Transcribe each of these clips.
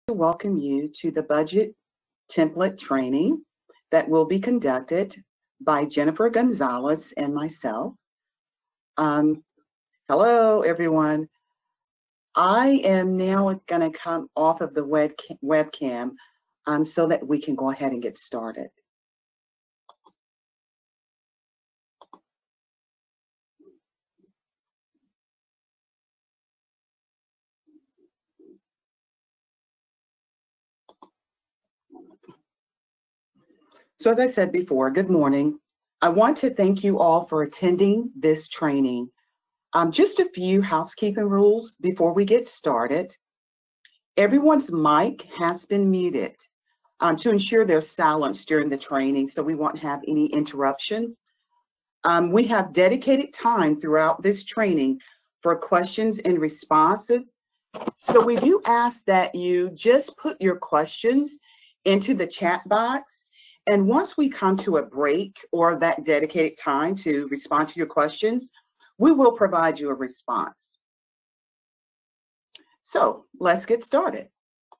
welcome you to the budget template training that will be conducted by Jennifer Gonzalez and myself. Hello, everyone. I am now going to come off of the webcam so that we can go ahead and get started. So as I said before, good morning. I want to thank you all for attending this training. Just a few housekeeping rules before we get started. Everyone's mic has been muted to ensure there's silence during the training so we won't have any interruptions. We have dedicated time throughout this training for questions and responses. So we do ask that you just put your questions into the chat box. And once we come to a break or that dedicated time to respond to your questions, we will provide you a response. So let's get started.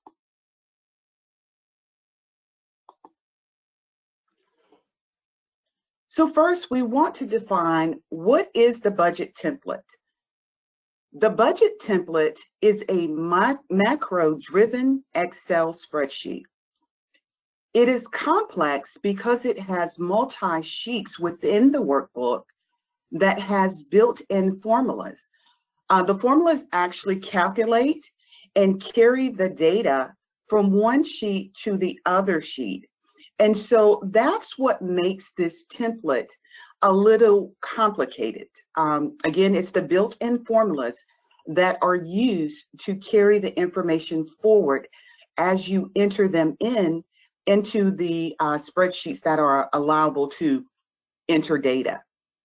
So first, we want to define what is the budget template. The budget template is a macro-driven Excel spreadsheet. It is complex because it has multi-sheets within the workbook that has built-in formulas. The formulas actually calculate and carry the data from one sheet to the other sheet. And so that's what makes this template a little complicated. Again, it's the built-in formulas that are used to carry the information forward as you enter them into the spreadsheets that are allowable to enter data.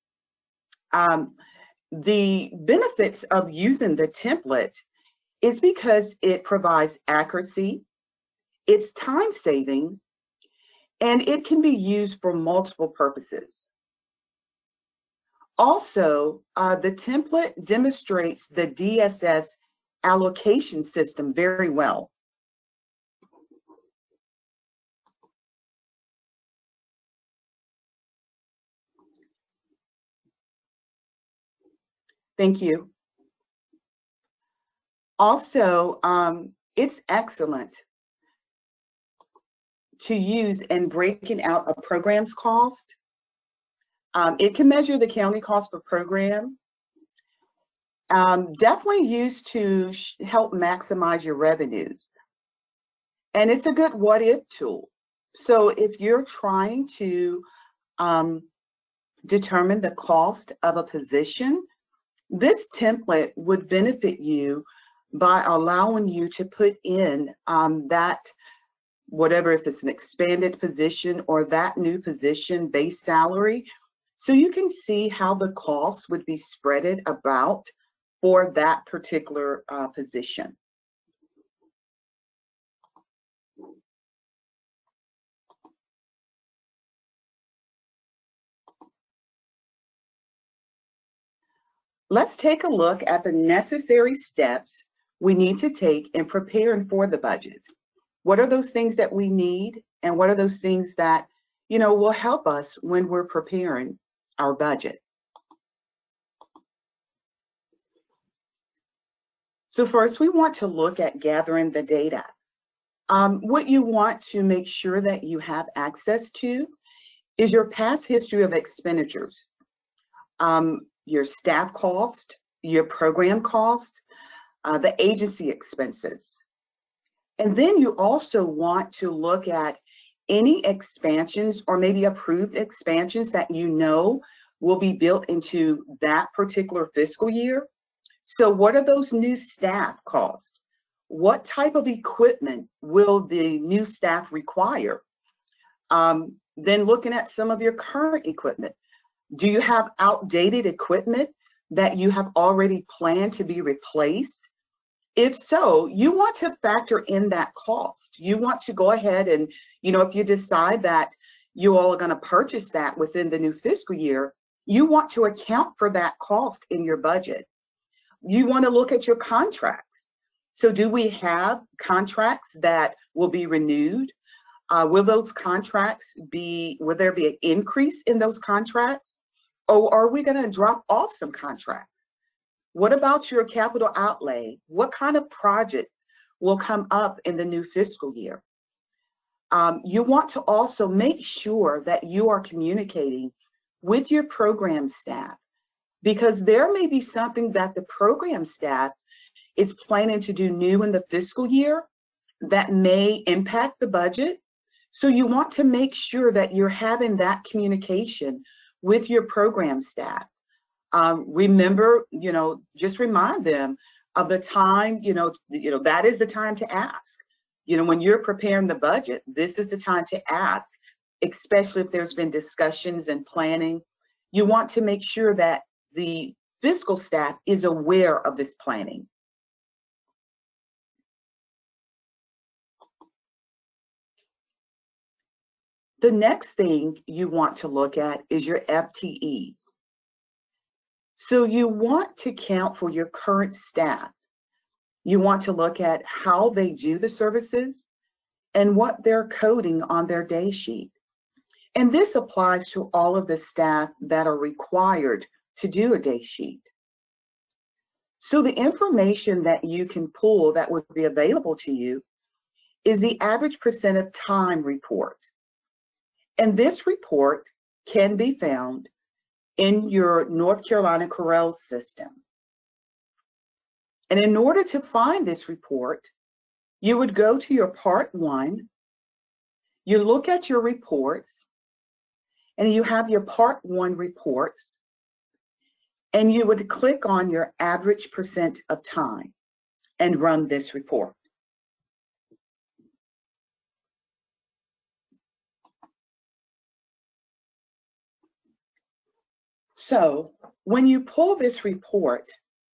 The benefits of using the template is because it provides accuracy, it's time-saving, and it can be used for multiple purposes. Also, the template demonstrates the DSS allocation system very well. Thank you. Also, it's excellent to use in breaking out a program's cost. It can measure the county cost per program. Definitely used to help maximize your revenues. And it's a good what-if tool. So if you're trying to determine the cost of a position, this template would benefit you by allowing you to put in that, whatever, if it's an expanded position or that new position base salary, so you can see how the costs would be spreaded about for that particular position. Let's take a look at the necessary steps we need to take in preparing for the budget. What are those things that we need, and what are those things that, will help us when we're preparing our budget? So first, we want to look at gathering the data. What you want to make sure that you have access to is your past history of expenditures. Your staff cost, your program cost, the agency expenses. And then you also want to look at any expansions or maybe approved expansions that will be built into that particular fiscal year. So what are those new staff costs? What type of equipment will the new staff require? Then looking at some of your current equipment. Do you have outdated equipment that you have already planned to be replaced? If so, you want to factor in that cost. You want to go ahead and, if you decide that you all are going to purchase that within the new fiscal year, you want to account for that cost in your budget. You want to look at your contracts. So do we have contracts that will be renewed? Will those contracts will there be an increase in those contracts? Or are we going to drop off some contracts? What about your capital outlay? What kind of projects will come up in the new fiscal year? You want to also make sure that you are communicating with your program staff, because there may be something that the program staff is planning to do new in the fiscal year that may impact the budget. So you want to make sure that you're having that communication with your program staff. Remember, just remind them of the time, that is the time to ask. When you're preparing the budget, this is the time to ask, especially if there's been discussions and planning. You want to make sure that the fiscal staff is aware of this planning. The next thing you want to look at is your FTEs. So you want to count for your current staff. You want to look at how they do the services and what they're coding on their day sheet. And this applies to all of the staff that are required to do a day sheet. So the information that you can pull that would be available to you is the average percent of time report. And this report can be found in your North Carolina Corel system. And in order to find this report, you would go to your Part 1, you look at your reports, and you have your Part 1 reports, and you would click on your average percent of time and run this report. So when you pull this report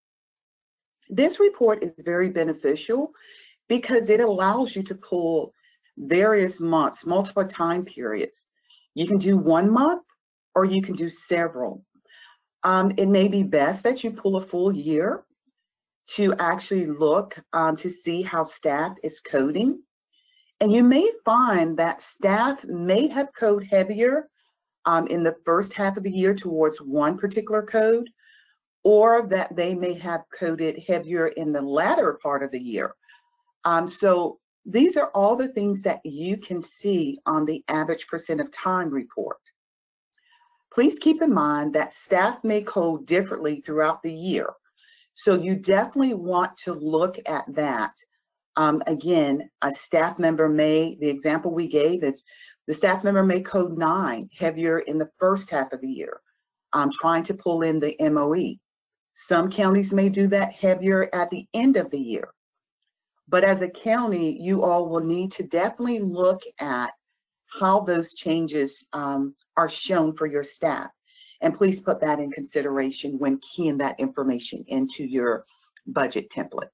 is very beneficial because it allows you to pull various months, multiple time periods. You can do 1 month or you can do several. It may be best that you pull a full year to actually look to see how staff is coding. And you may find that staff may have code heavier in the first half of the year towards one particular code, or that they may have coded heavier in the latter part of the year. So these are all the things that you can see on the average percent of time report. Please keep in mind that staff may code differently throughout the year. So you definitely want to look at that. Again, a staff member the example we gave is the staff member may code 9 heavier in the first half of the year, trying to pull in the MOE. Some counties may do that heavier at the end of the year. But as a county, you all will need to definitely look at how those changes are shown for your staff. And please put that in consideration when keying that information into your budget template.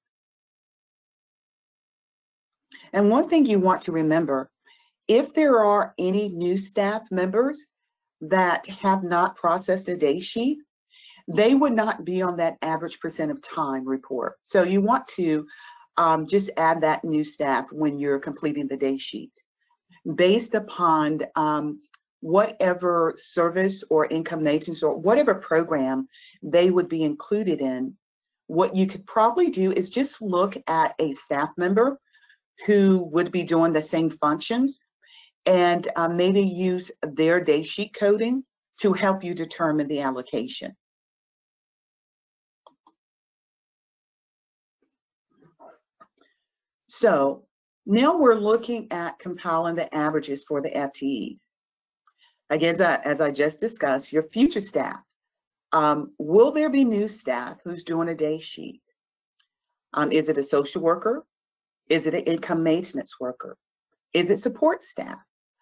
And one thing you want to remember, if there are any new staff members that have not processed a day sheet, they would not be on that average percent of time report. So you want to just add that new staff when you're completing the day sheet. Based upon whatever service or income maintenance or whatever program they would be included in, what you could probably do is just look at a staff member who would be doing the same functions and maybe use their day sheet coding to help you determine the allocation. So now we're looking at compiling the averages for the FTEs. Again, as I just discussed, your future staff. Will there be new staff who's doing a day sheet? Is it a social worker? Is it an income maintenance worker? Is it support staff?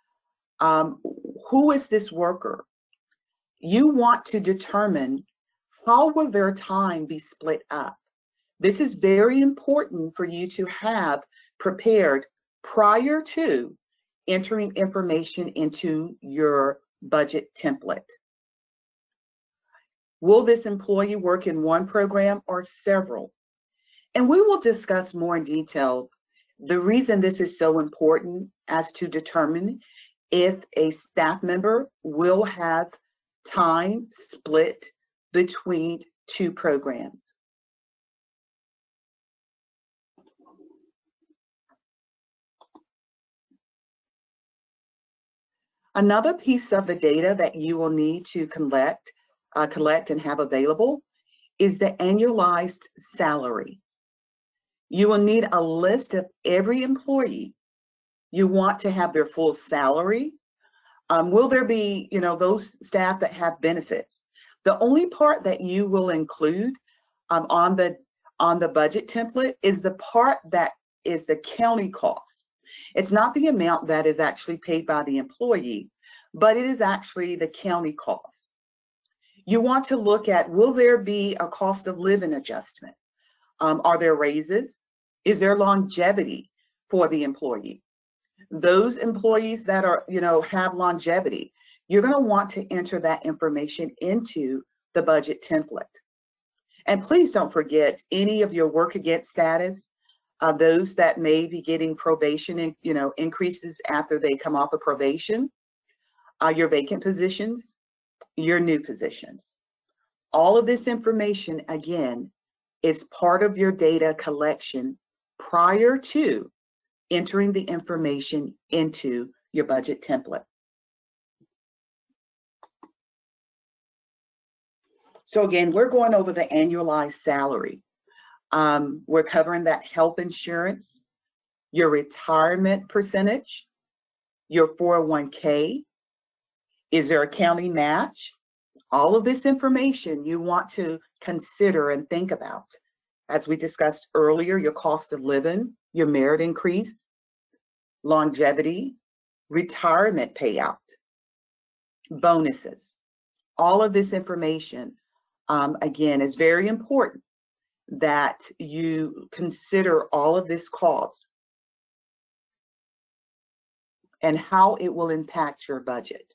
Who is this worker? You want to determine how will their time be split up. This is very important for you to have prepared prior to entering information into your budget template. Will this employee work in one program or several? And we will discuss more in detail the reason this is so important as to determine if a staff member will have time split between two programs. Another piece of the data that you will need to collect and have available is the annualized salary. You will need a list of every employee. You want to have their full salary. Will there be, those staff that have benefits? The only part that you will include on the budget template is the part that is the county cost. It's not the amount that is actually paid by the employee, but it is actually the county cost. You want to look at, will there be a cost of living adjustment? Are there raises? Is there longevity for the employee? Those employees that are, have longevity, you're going to want to enter that information into the budget template. And please don't forget any of your work against status, those that may be getting probation and, increases after they come off of probation, your vacant positions, your new positions. All of this information, again, is part of your data collection prior to entering the information into your budget template. So again, we're going over the annualized salary. We're covering that health insurance, your retirement percentage, your 401k. Is there a county match? All of this information you want to consider and think about. As we discussed earlier, your cost of living, your merit increase, longevity, retirement payout, bonuses. All of this information, again, is very important that you consider all of this cost and how it will impact your budget.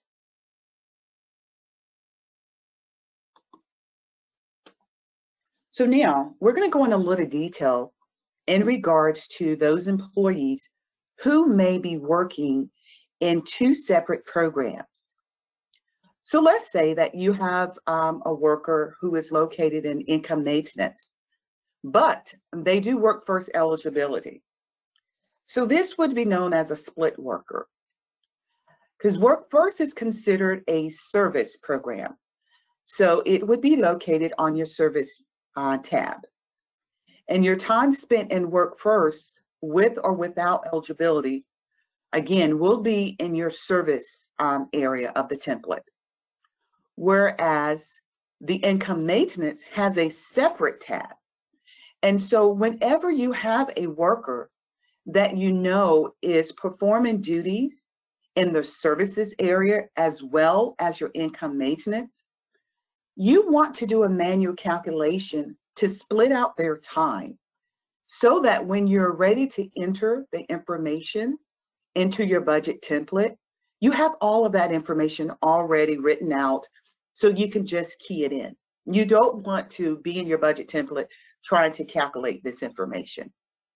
So now we're going to go into a little detail in regards to those employees who may be working in two separate programs. So let's say that you have a worker who is located in income maintenance, but they do workforce eligibility. So this would be known as a split worker, because workforce is considered a service program. So it would be located on your service tab. And your time spent in workforce with or without eligibility, again, will be in your service area of the template. Whereas the income maintenance has a separate tab. And so whenever you have a worker that you know is performing duties in the services area as well as your income maintenance, you want to do a manual calculation to split out their time so that when you're ready to enter the information into your budget template, you have all of that information already written out so you can just key it in. You don't want to be in your budget template trying to calculate this information.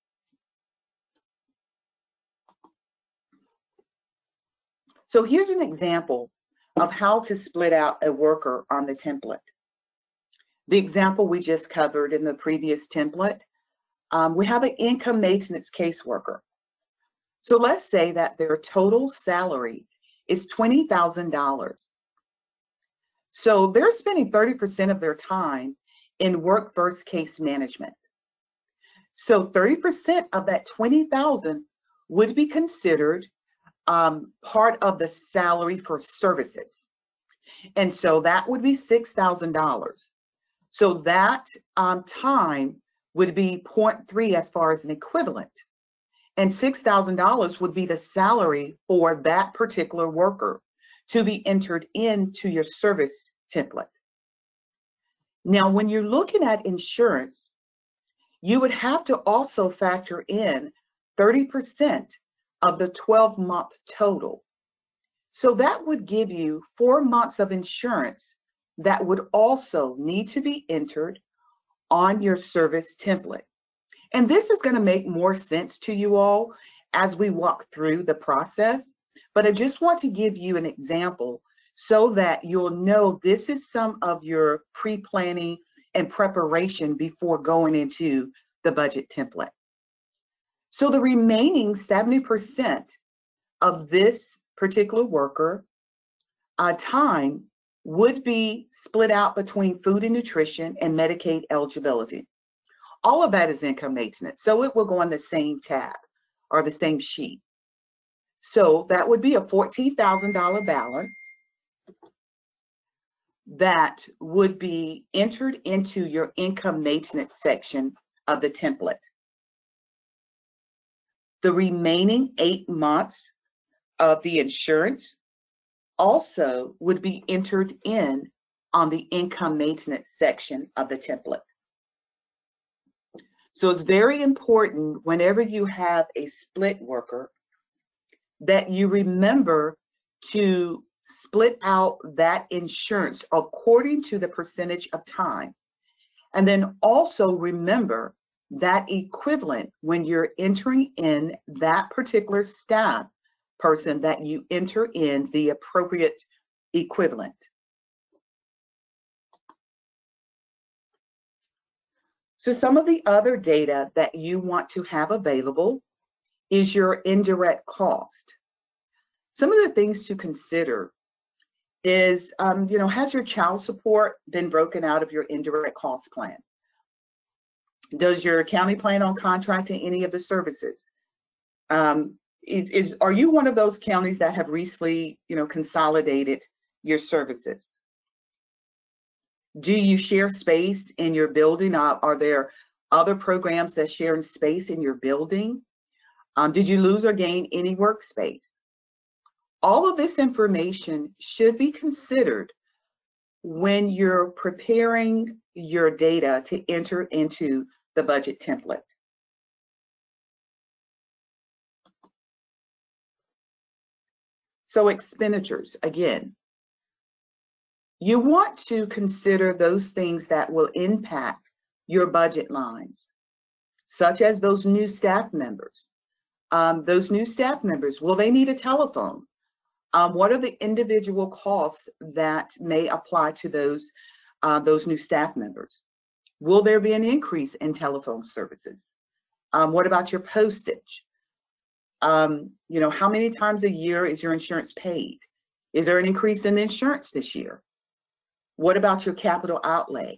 So here's an example of how to split out a worker on the template. The example we just covered in the previous template, we have an income maintenance caseworker. So let's say that their total salary is $20,000. So they're spending 30% of their time in workforce case management. So 30% of that $20,000 would be considered part of the salary for services. And so that would be $6,000. So that time would be 0.3 as far as an equivalent. And $6,000 would be the salary for that particular worker to be entered into your service template. Now, when you're looking at insurance, you would have to also factor in 30% of the 12-month total. So that would give you 4 months of insurance that would also need to be entered on your service template. And this is going to make more sense to you all as we walk through the process. But I just want to give you an example so that you'll know this is some of your pre-planning and preparation before going into the budget template. So the remaining 70% of this particular worker time would be split out between food and nutrition and Medicaid eligibility. All of that is income maintenance, so it will go on the same tab or the same sheet. So that would be a $14,000 balance that would be entered into your income maintenance section of the template. The remaining 8 months of the insurance also would be entered in on the income maintenance section of the template. So it's very important whenever you have a split worker that you remember to split out that insurance according to the percentage of time. And then also remember that equivalent when you're entering in that particular staff person, that you enter in the appropriate equivalent. So some of the other data that you want to have available is your indirect cost. Some of the things to consider is, has your child support been broken out of your indirect cost plan? Does your county plan on contracting any of the services? Are you one of those counties that have recently, consolidated your services? Do you share space in your building? Are there other programs that share space in your building? Did you lose or gain any workspace? All of this information should be considered when you're preparing your data to enter into the budget template. So expenditures, again, you want to consider those things that will impact your budget lines, such as those new staff members. Those new staff members, will they need a telephone? What are the individual costs that may apply to those new staff members? Will there be an increase in telephone services? What about your postage? How many times a year is your insurance paid? Is there an increase in insurance this year? What about your capital outlay?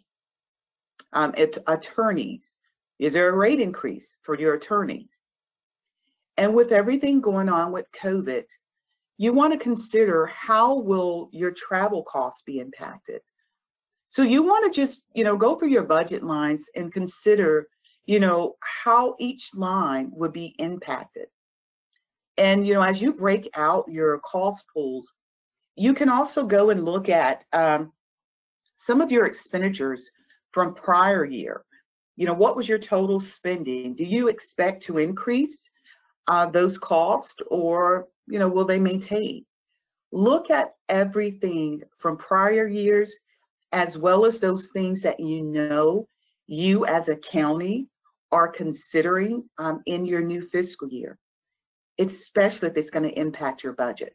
Attorneys, is there a rate increase for your attorneys? And with everything going on with COVID, you want to consider how will your travel costs be impacted. So you want to just, go through your budget lines and consider, how each line would be impacted. And, as you break out your cost pools, you can also go and look at some of your expenditures from prior year. What was your total spending? Do you expect to increase those costs, or, will they maintain? Look at everything from prior years, as well as those things that you as a county are considering in your new fiscal year, especially if it's going to impact your budget.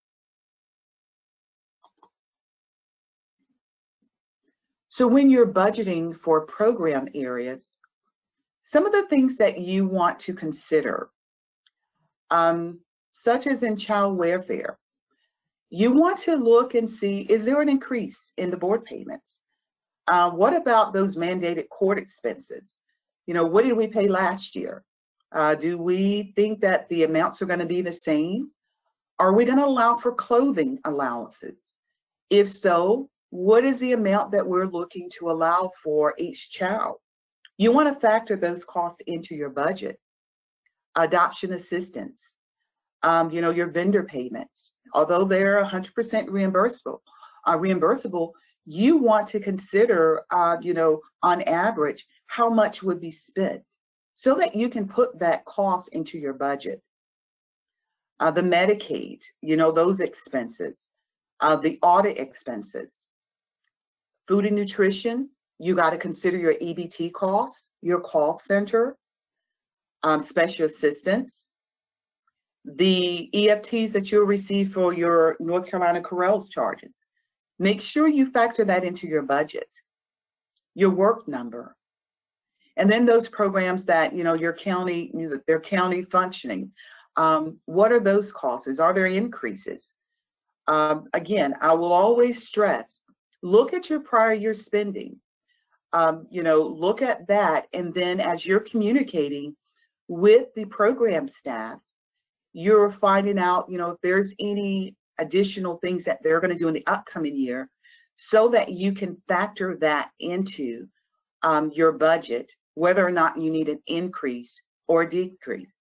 So when you're budgeting for program areas, some of the things that you want to consider, such as in child welfare, you want to look and see, is there an increase in the board payments? What about those mandated court expenses? What did we pay last year? Do we think that the amounts are going to be the same? Are we going to allow for clothing allowances? If so, what is the amount that we're looking to allow for each child? You want to factor those costs into your budget. Adoption assistance, your vendor payments, although they're 100% reimbursable, you want to consider, on average, how much would be spent so that you can put that cost into your budget. The Medicaid, those expenses, the audit expenses, food and nutrition, you got to consider your EBT costs, your call center, special assistance, the EFTs that you'll receive for your North Carolina Corrals charges. Make sure you factor that into your budget, your work number, and then those programs that, your county, their county functioning. What are those costs? Are there increases? Again, I will always stress, look at your prior year spending. Look at that, and then as you're communicating with the program staff, you're finding out, if there's any additional things that they're going to do in the upcoming year, so that you can factor that into your budget, whether or not you need an increase or decrease.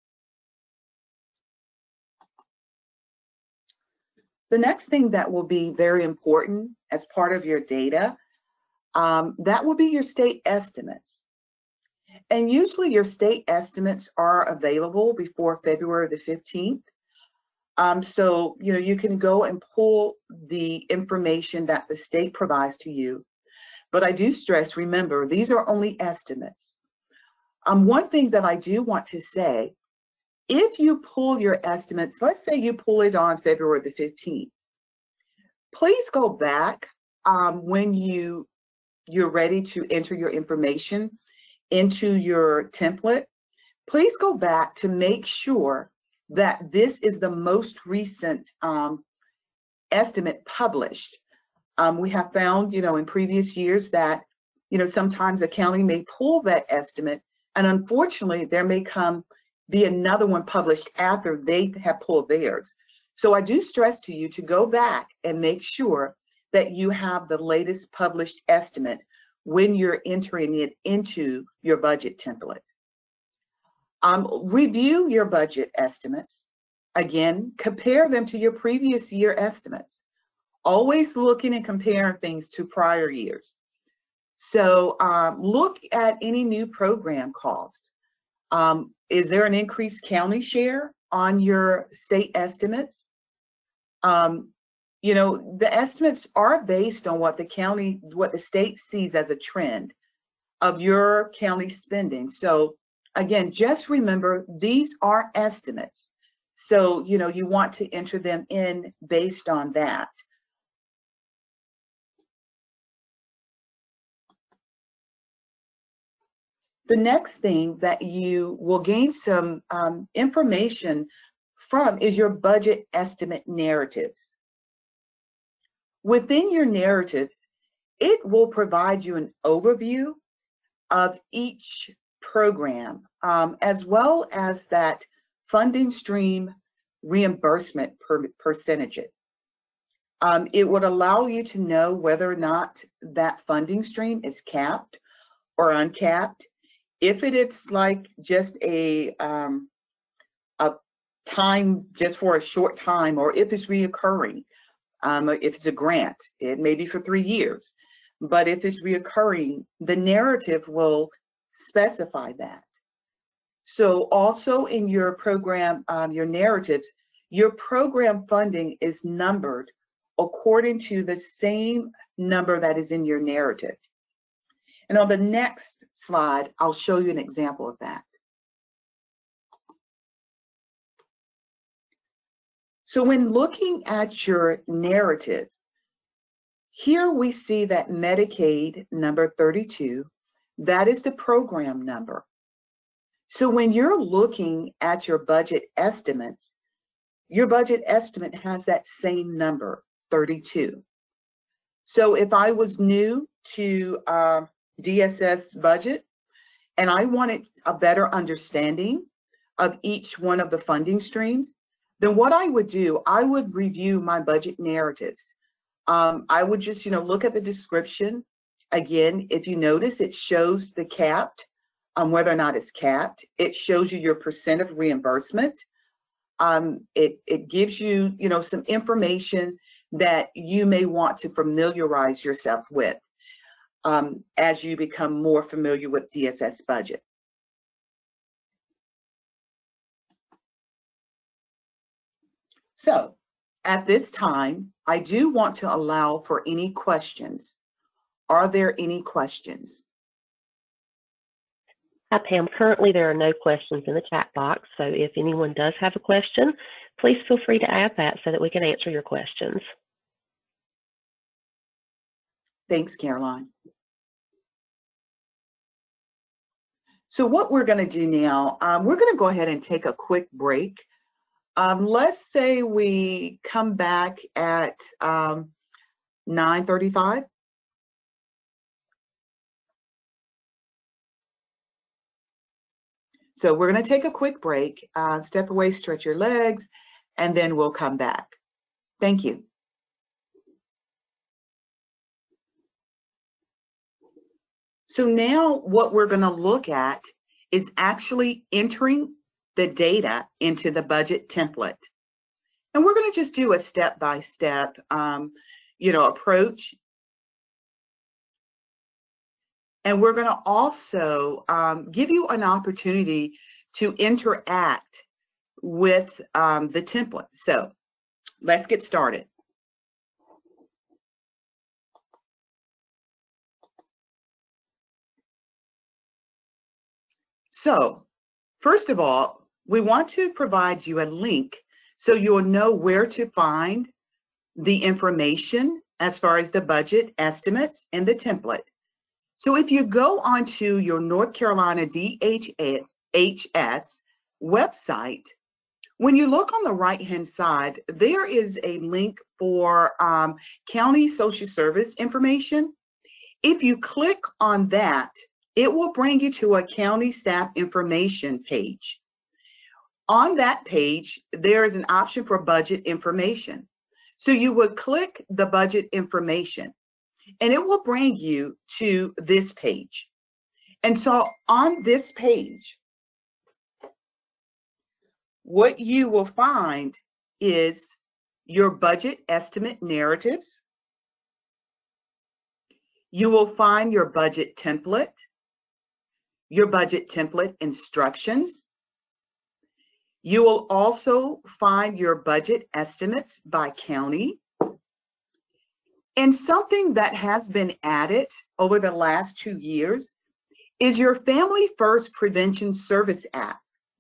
The next thing that will be very important as part of your data, that will be your state estimates. And usually your state estimates are available before February the 15th. So, you can go and pull the information that the state provides to you. But I do stress, remember, these are only estimates. One thing that I do want to say, if you pull your estimates, let's say you pull it on February the 15th, please go back when you're ready to enter your information into your template. Please go back to make sure that this is the most recent estimate published. We have found, in previous years that, sometimes a county may pull that estimate, and unfortunately, there may be another one published after they have pulled theirs. So I do stress to you to go back and make sure that you have the latest published estimate when you're entering it into your budget template. Review your budget estimates. Again, compare them to your previous year estimates. Always looking and comparing things to prior years. So look at any new program cost. Is there an increased county share on your state estimates? The estimates are based on what the state sees as a trend of your county spending. So again, just remember, these are estimates. So, you want to enter them in based on that. The next thing that you will gain some information from is your budget estimate narratives. Within your narratives, it will provide you an overview of each program, as well as that funding stream reimbursement percentage. It would allow you to know whether or not that funding stream is capped or uncapped. If it is like just a time just for a short time, or if it's reoccurring. If it's a grant, it may be for 3 years. But if it's reoccurring, the narrative will specify that. So also in your program, your narratives, your program funding is numbered according to the same number that is in your narrative. And on the next slide, I'll show you an example of that. So when looking at your narratives, here we see that Medicaid number 32, that is the program number. So when you're looking at your budget estimates, your budget estimate has that same number, 32. So if I was new to DSS budget and I wanted a better understanding of each one of the funding streams, then what I would do, I would review my budget narratives. I would just, look at the description. Again, if you notice, it shows the capped, whether or not it's capped. It shows you your percent of reimbursement. It gives you, some information that you may want to familiarize yourself with as you become more familiar with DSS budget. So at this time, I do want to allow for any questions. Are there any questions? Hi, Pam. Currently, there are no questions in the chat box, so if anyone does have a question, please feel free to add that so that we can answer your questions. Thanks, Caroline. So what we're going to do now, we're going to go ahead and take a quick break. Let's say we come back at 9:35. So we're going to take a quick break, step away, stretch your legs, and then we'll come back. Thank you. So now what we're going to look at is actually entering the data into the budget template. And we're going to just do a step-by-step, approach. And we're going to also give you an opportunity to interact with the template. So let's get started. So first of all, we want to provide you a link so you'll know where to find the information as far as the budget estimates and the template. So if you go onto your North Carolina DHS website, when you look on the right-hand side, there is a link for county social service information. If you click on that, it will bring you to a county staff information page. On that page, there is an option for budget information. So you would click the budget information, and it will bring you to this page. And so on this page, what you will find is your budget estimate narratives. You will find your budget template instructions. You will also find your budget estimates by county. And something that has been added over the last 2 years is your Family First Prevention Service Act.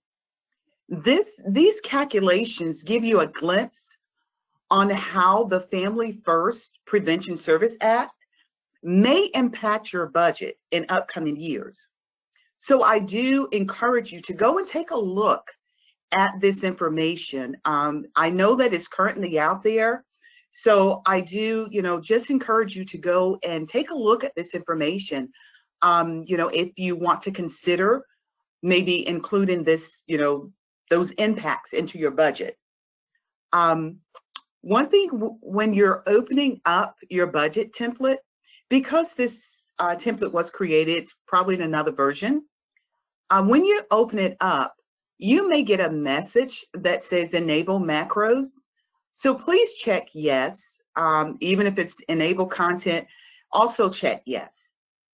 These calculations give you a glimpse on how the Family First Prevention Service Act may impact your budget in upcoming years. So I do encourage you to go and take a look at this information. I know that it's currently out there. So I do, just encourage you to go and take a look at this information. If you want to consider maybe including this, those impacts into your budget. One thing, when you're opening up your budget template, because this template was created probably in another version, when you open it up, you may get a message that says enable macros. So please check yes. Even if it's enable content, also check yes.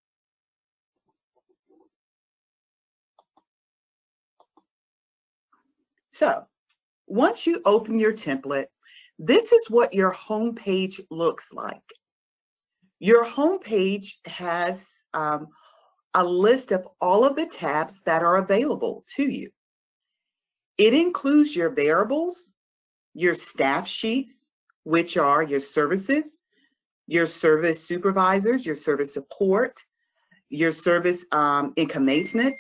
So once you open your template, this is what your home page looks like. Your home page has a list of all of the tabs that are available to you. It includes your variables, your staff sheets, which are your services, your service supervisors, your service support, your service income maintenance.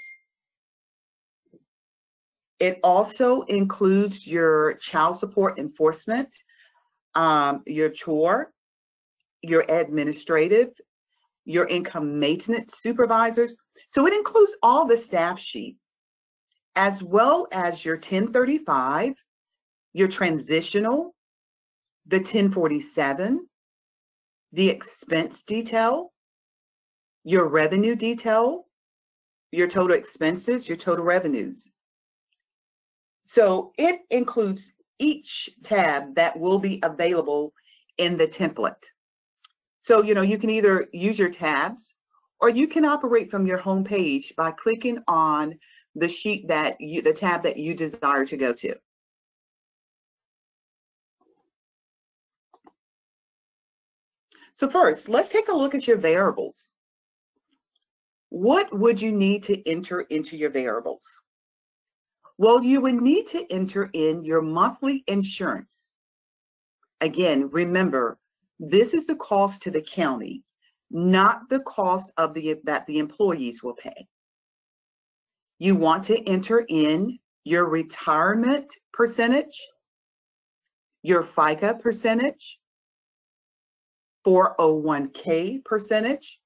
It also includes your child support enforcement, your chore, your administrative, your income maintenance supervisors. So it includes all the staff sheets, as well as your 1035, your transitional, the 1047, the expense detail, your revenue detail, your total expenses, your total revenues. So it includes each tab that will be available in the template. So, you can either use your tabs, or you can operate from your home page by clicking on the sheet the tab that you desire to go to. So first, let's take a look at your variables. what would you need to enter into your variables? Well, you would need to enter in your monthly insurance. Again, remember, this is the cost to the county, not the cost of that the employees will pay. You want to enter in your retirement percentage, your FICA percentage, 401k percentage.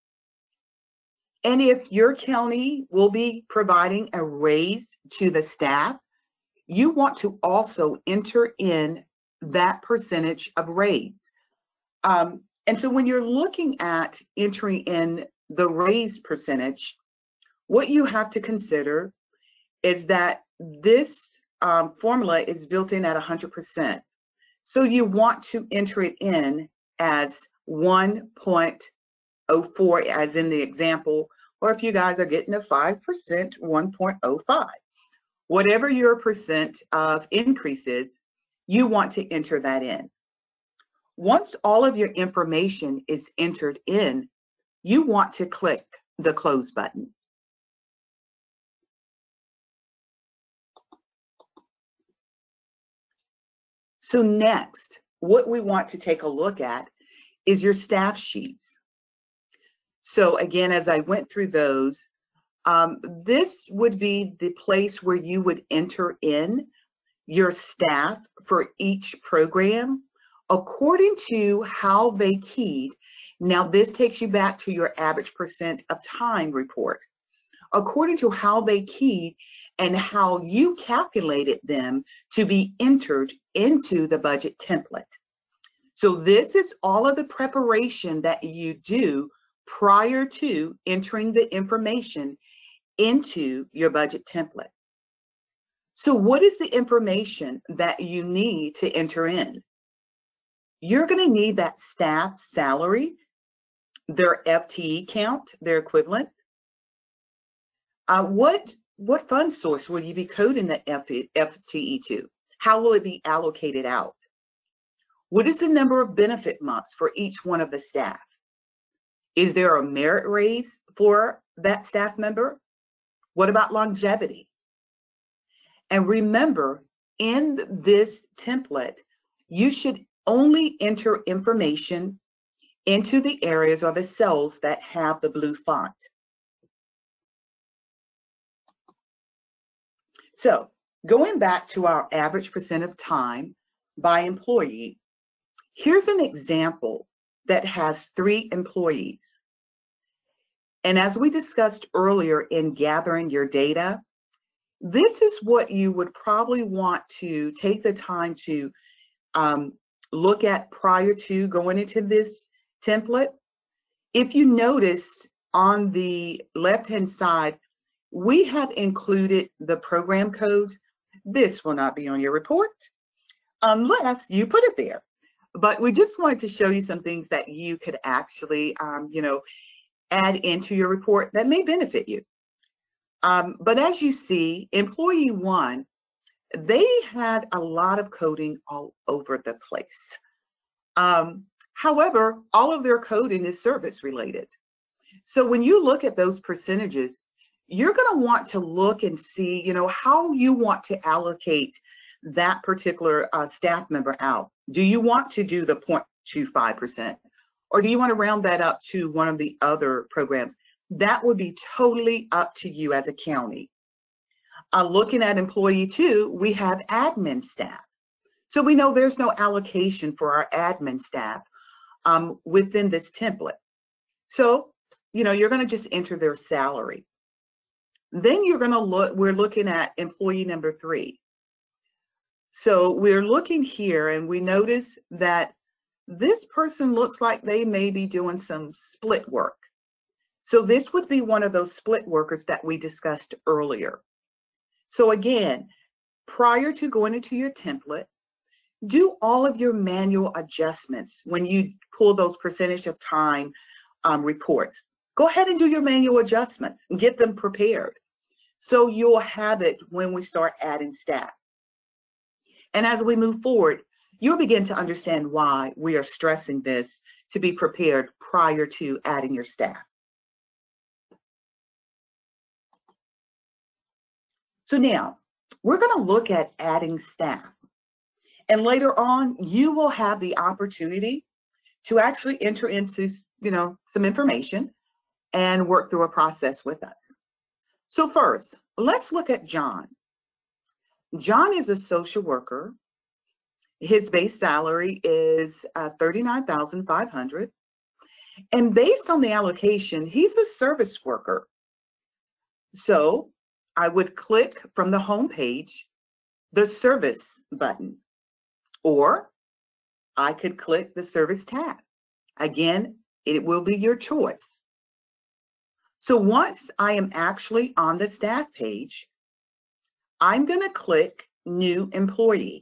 And if your county will be providing a raise to the staff, you want to also enter in that percentage of raise. And so when you're looking at entering in the raise percentage, what you have to consider is that this formula is built in at 100%. So you want to enter it in as 1.04, as in the example, or if you guys are getting a 5%, 1.05. Whatever your percent of increase is, you want to enter that in. Once all of your information is entered in, you want to click the close button. So next, what we want to take a look at is your staff sheets. So again, as I went through those, this would be the place where you would enter in your staff for each program according to how they keyed. Now this takes you back to your average percent of time report. According to how they keyed and how you calculated them to be entered into the budget template. So this is all of the preparation that you do prior to entering the information into your budget template. So what is the information that you need to enter in? You're going to need that staff salary, their FTE count, their equivalent. What fund source will you be coding the FTE to? How will it be allocated out? What is the number of benefit months for each one of the staff? Is there a merit raise for that staff member? What about longevity? And remember, in this template, you should only enter information into the areas or the cells that have the blue font. So going back to our average percent of time by employee, here's an example that has 3 employees. And as we discussed earlier in gathering your data, this is what you would probably want to take the time to look at prior to going into this template. If you notice on the left-hand side, we have included the program codes. This will not be on your report unless you put it there. But we just wanted to show you some things that you could actually, add into your report that may benefit you. But as you see, employee 1, they had a lot of coding all over the place. However, all of their coding is service related. So when you look at those percentages, you're going to want to look and see, how you want to allocate that particular staff member out. Do you want to do the 0.25%? Or do you want to round that up to one of the other programs? That would be totally up to you as a county. Looking at employee 2, we have admin staff. So we know there's no allocation for our admin staff within this template. So, you're going to just enter their salary. Then you're going to we're looking at employee number 3. So we're looking here and we notice that this person looks like they may be doing some split work. So this would be one of those split workers that we discussed earlier. So again, prior to going into your template, do all of your manual adjustments when you pull those percentage of time reports. Go ahead and do your manual adjustments and get them prepared so you'll have it when we start adding staff. And as we move forward, you'll begin to understand why we are stressing this to be prepared prior to adding your staff. So now we're going to look at adding staff. And later on, you will have the opportunity to actually enter into, some information and work through a process with us. So first, let's look at John. John is a social worker. His base salary is $39,500. And based on the allocation, he's a service worker. So I would click from the home page, the service button, or I could click the service tab. Again, it will be your choice. So once I am actually on the staff page, I'm going to click New Employee.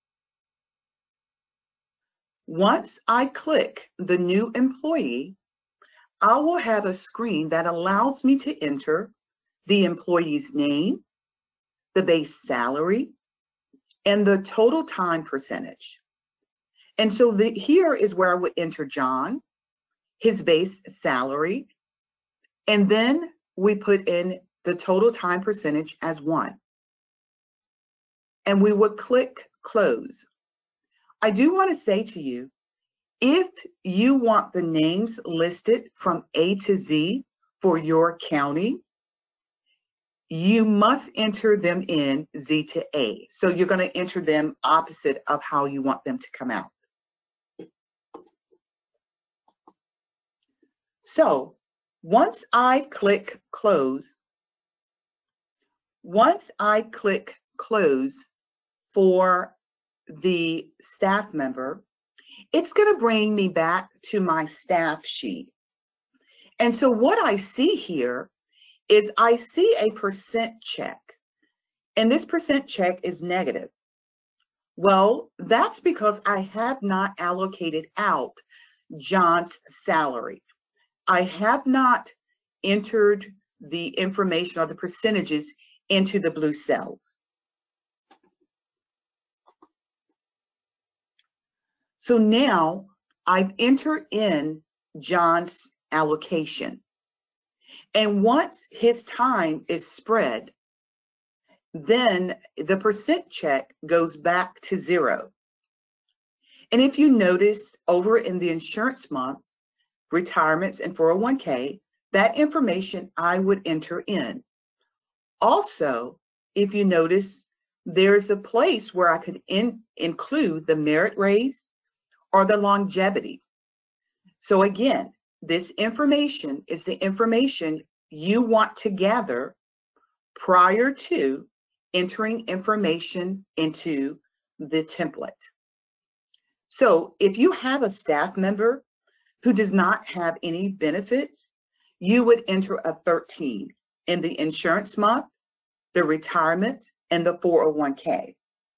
Once I click the New Employee, I will have a screen that allows me to enter the employee's name, the base salary, and the total time percentage. And so here is where I would enter John, his base salary, and then we put in the total time percentage as 1. And we would click Close. I do want to say to you, if you want the names listed from A to Z for your county, you must enter them in Z to A. So you're going to enter them opposite of how you want them to come out. So once I click Close for the staff member, it's going to bring me back to my staff sheet. And so what I see here is I see a percent check, and this percent check is negative. Well, that's because I have not allocated out John's salary. I have not entered the information or the percentages into the blue cells. So now I've entered in John's allocation. And once his time is spread, then the percent check goes back to 0. And if you notice over in the insurance months, retirements, and 401k, that information I would enter in. Also, if you notice, there's a place where I could include the merit raise or the longevity. So again, this information is the information you want to gather prior to entering information into the template. So if you have a staff member who does not have any benefits, you would enter a 13 in the insurance month, the retirement, and the 401k.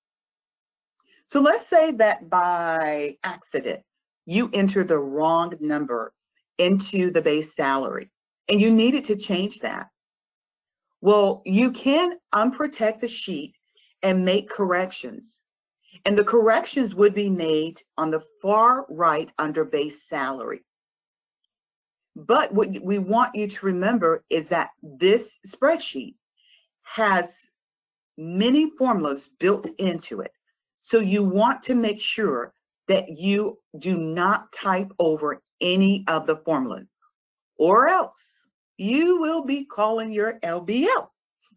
So let's say that by accident, you enter the wrong number into the base salary and you needed to change that. Well, you can unprotect the sheet and make corrections. And the corrections would be made on the far right under base salary. But what we want you to remember is that this spreadsheet has many formulas built into it. So you want to make sure that you do not type over any of the formulas, or else you will be calling your LBL,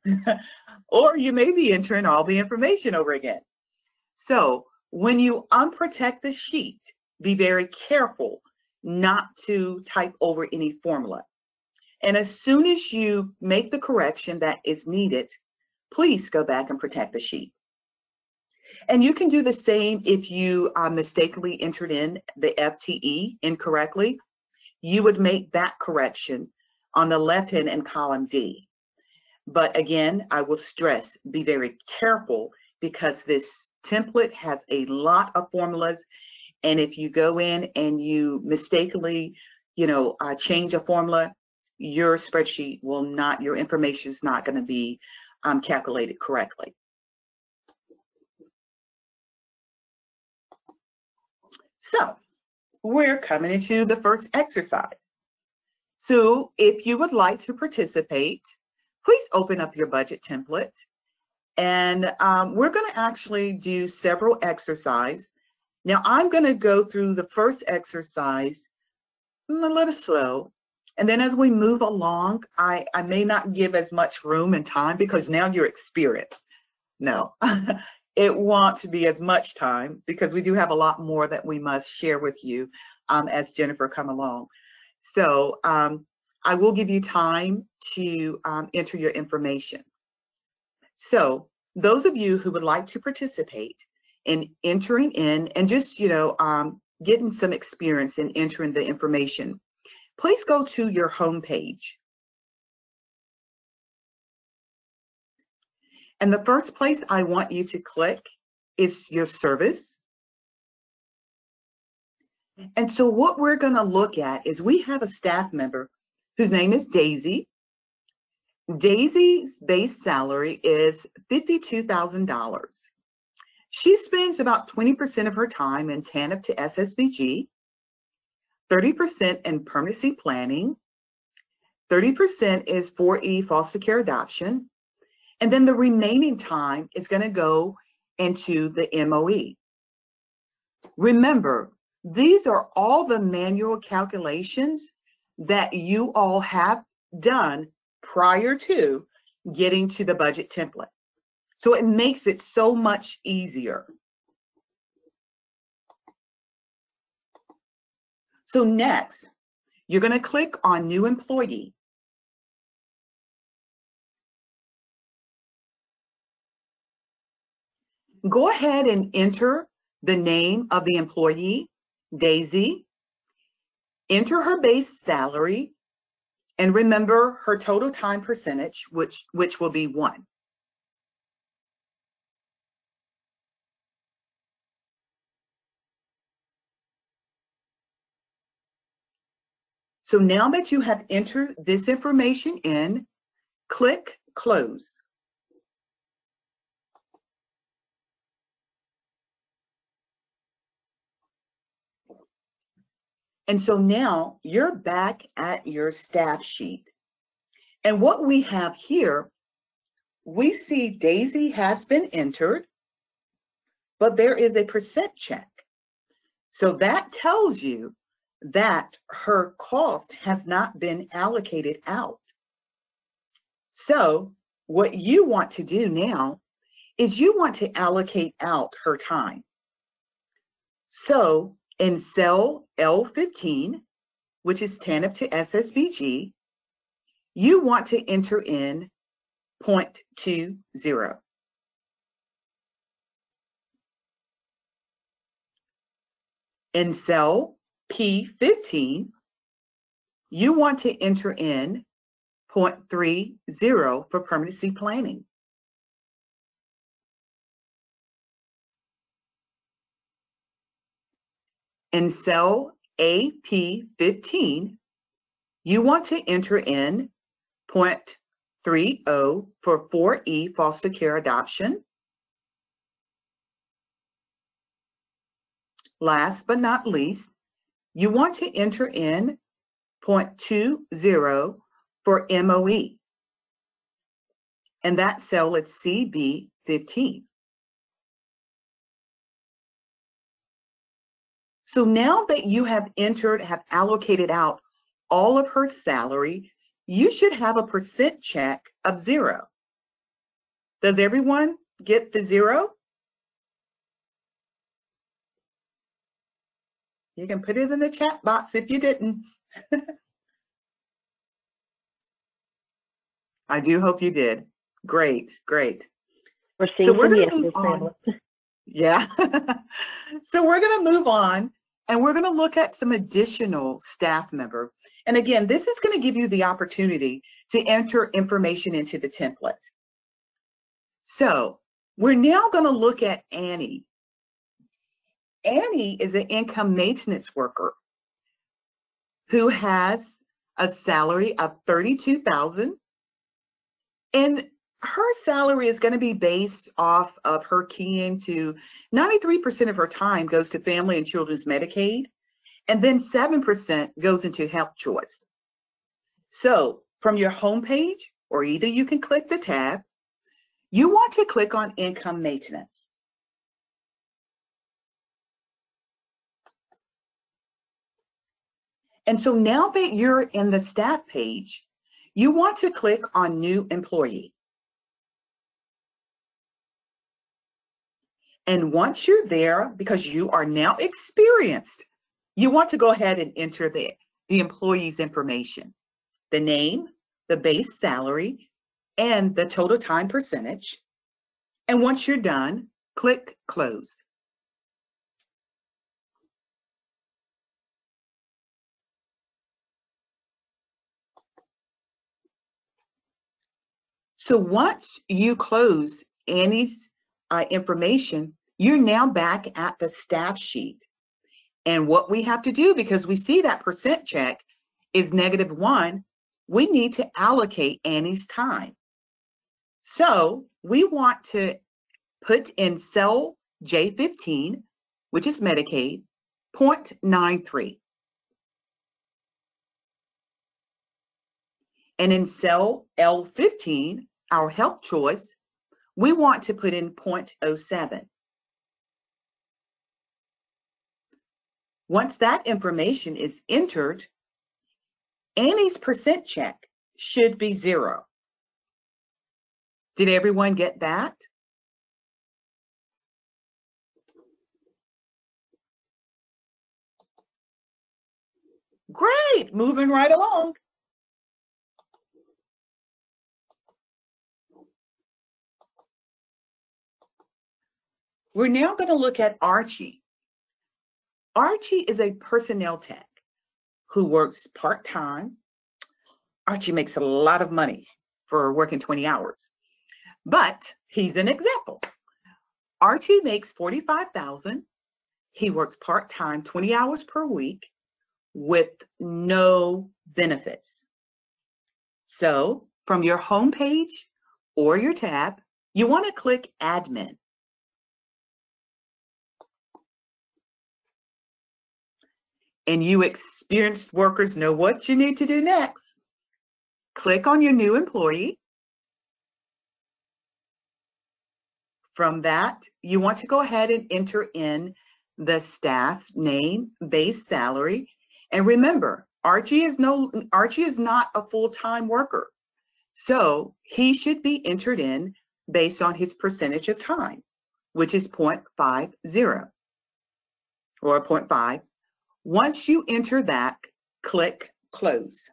or you may be entering all the information over again. So when you unprotect the sheet, be very careful not to type over any formula. And as soon as you make the correction that is needed, please go back and protect the sheet. And you can do the same if you mistakenly entered in the FTE incorrectly. You would make that correction on the left hand in column D. But again, I will stress, be very careful because this template has a lot of formulas. And if you go in and you mistakenly, change a formula, your spreadsheet will not, your information is not going to be calculated correctly. So we're coming into the first exercise. So if you would like to participate, please open up your budget template And we're going to actually do several exercises. Now, I'm going to go through the first exercise a little slow. And then as we move along, I may not give as much room and time because now you're experienced. No, it won't be as much time because we do have a lot more that we must share with you as Jennifer come along. So I will give you time to enter your information. So those of you who would like to participate in entering in and just, getting some experience in entering the information, please go to your home page. And the first place I want you to click is your service. And so what we're going to look at is we have a staff member whose name is Daisy. Daisy's base salary is $52,000. She spends about 20% of her time in TANF to SSBG, 30% in permanency planning, 30% is 4E foster care adoption, and then the remaining time is going to go into the MOE. Remember, these are all the manual calculations that you all have done prior to getting to the budget template. So it makes it so much easier. So next, you're going to click on New Employee. Go ahead and enter the name of the employee, Daisy. Enter her base salary, and remember her total time percentage, which will be 1. So now that you have entered this information in, click Close. And so now you're back at your staff sheet. And what we have here, we see Daisy has been entered, but there is a percent check. So that tells you that her cost has not been allocated out. So what you want to do now is you want to allocate out her time. So in cell L15, which is TANF to SSBG, you want to enter in 0.20. In cell P15, you want to enter in 0.30 for permanency planning. In cell AP15, you want to enter in 0.30 for 4E foster care adoption. Last but not least, you want to enter in 0.20 for MOE. And that cell is CB15. So now that you have allocated out all of her salary, you should have a percent check of 0. Does everyone get the 0? You can put it in the chat box if you didn't. I do hope you did. Great, great. We're seeing so we're some going to yeses, move on. Pamela. Yeah. So we're going to move on and we're going to look at some additional staff member. And again, this is going to give you the opportunity to enter information into the template. So we're now going to look at Annie. Annie is an income maintenance worker who has a salary of $32,000, and her salary is going to be based off of her keying to 93% of her time goes to family and children's Medicaid, and then 7% goes into Health Choice. So from your homepage, or either you can click the tab, you want to click on income maintenance. And so now that you're in the staff page, you want to click on new employee. And once you're there, because you are now experienced, you want to go ahead and enter the employee's information, the name, the base salary, and the total time percentage. And once you're done, click close. So once you close Annie's information, you're now back at the staff sheet. And what we have to do, because we see that percent check is -1, we need to allocate Annie's time. So we want to put in cell J15, which is Medicaid, 0.93. And in cell L15, our health choice, we want to put in 0.07. Once that information is entered, Annie's percent check should be 0. Did everyone get that? Great, moving right along. We're now going to look at Archie. Archie is a personnel tech who works part-time. Archie makes a lot of money for working 20 hours, but he's an example. Archie makes $45,000. He works part-time, 20 hours per week with no benefits. So from your home page or your tab, you want to click Admin. And you experienced workers know what you need to do next. Click on your new employee. From that, you want to go ahead and enter in the staff name, base salary. And remember, Archie is not a full-time worker. So he should be entered in based on his percentage of time, which is 0.50 or 0.5. Once you enter that, click close.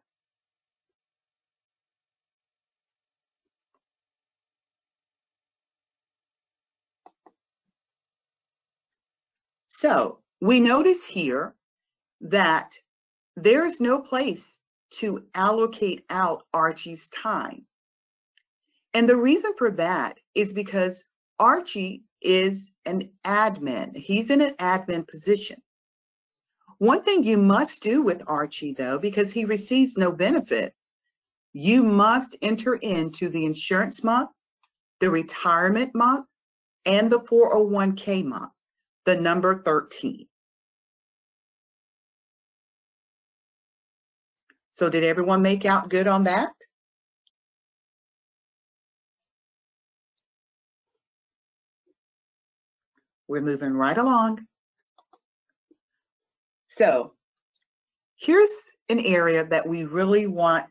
So we notice here that there's no place to allocate out Archie's time. And the reason for that is because Archie is an admin. He's in an admin position. One thing you must do with Archie, though, because he receives no benefits, you must enter into the insurance months, the retirement months, and the 401k months, the number 13. So did everyone make out good on that? We're moving right along. So here's an area that we really want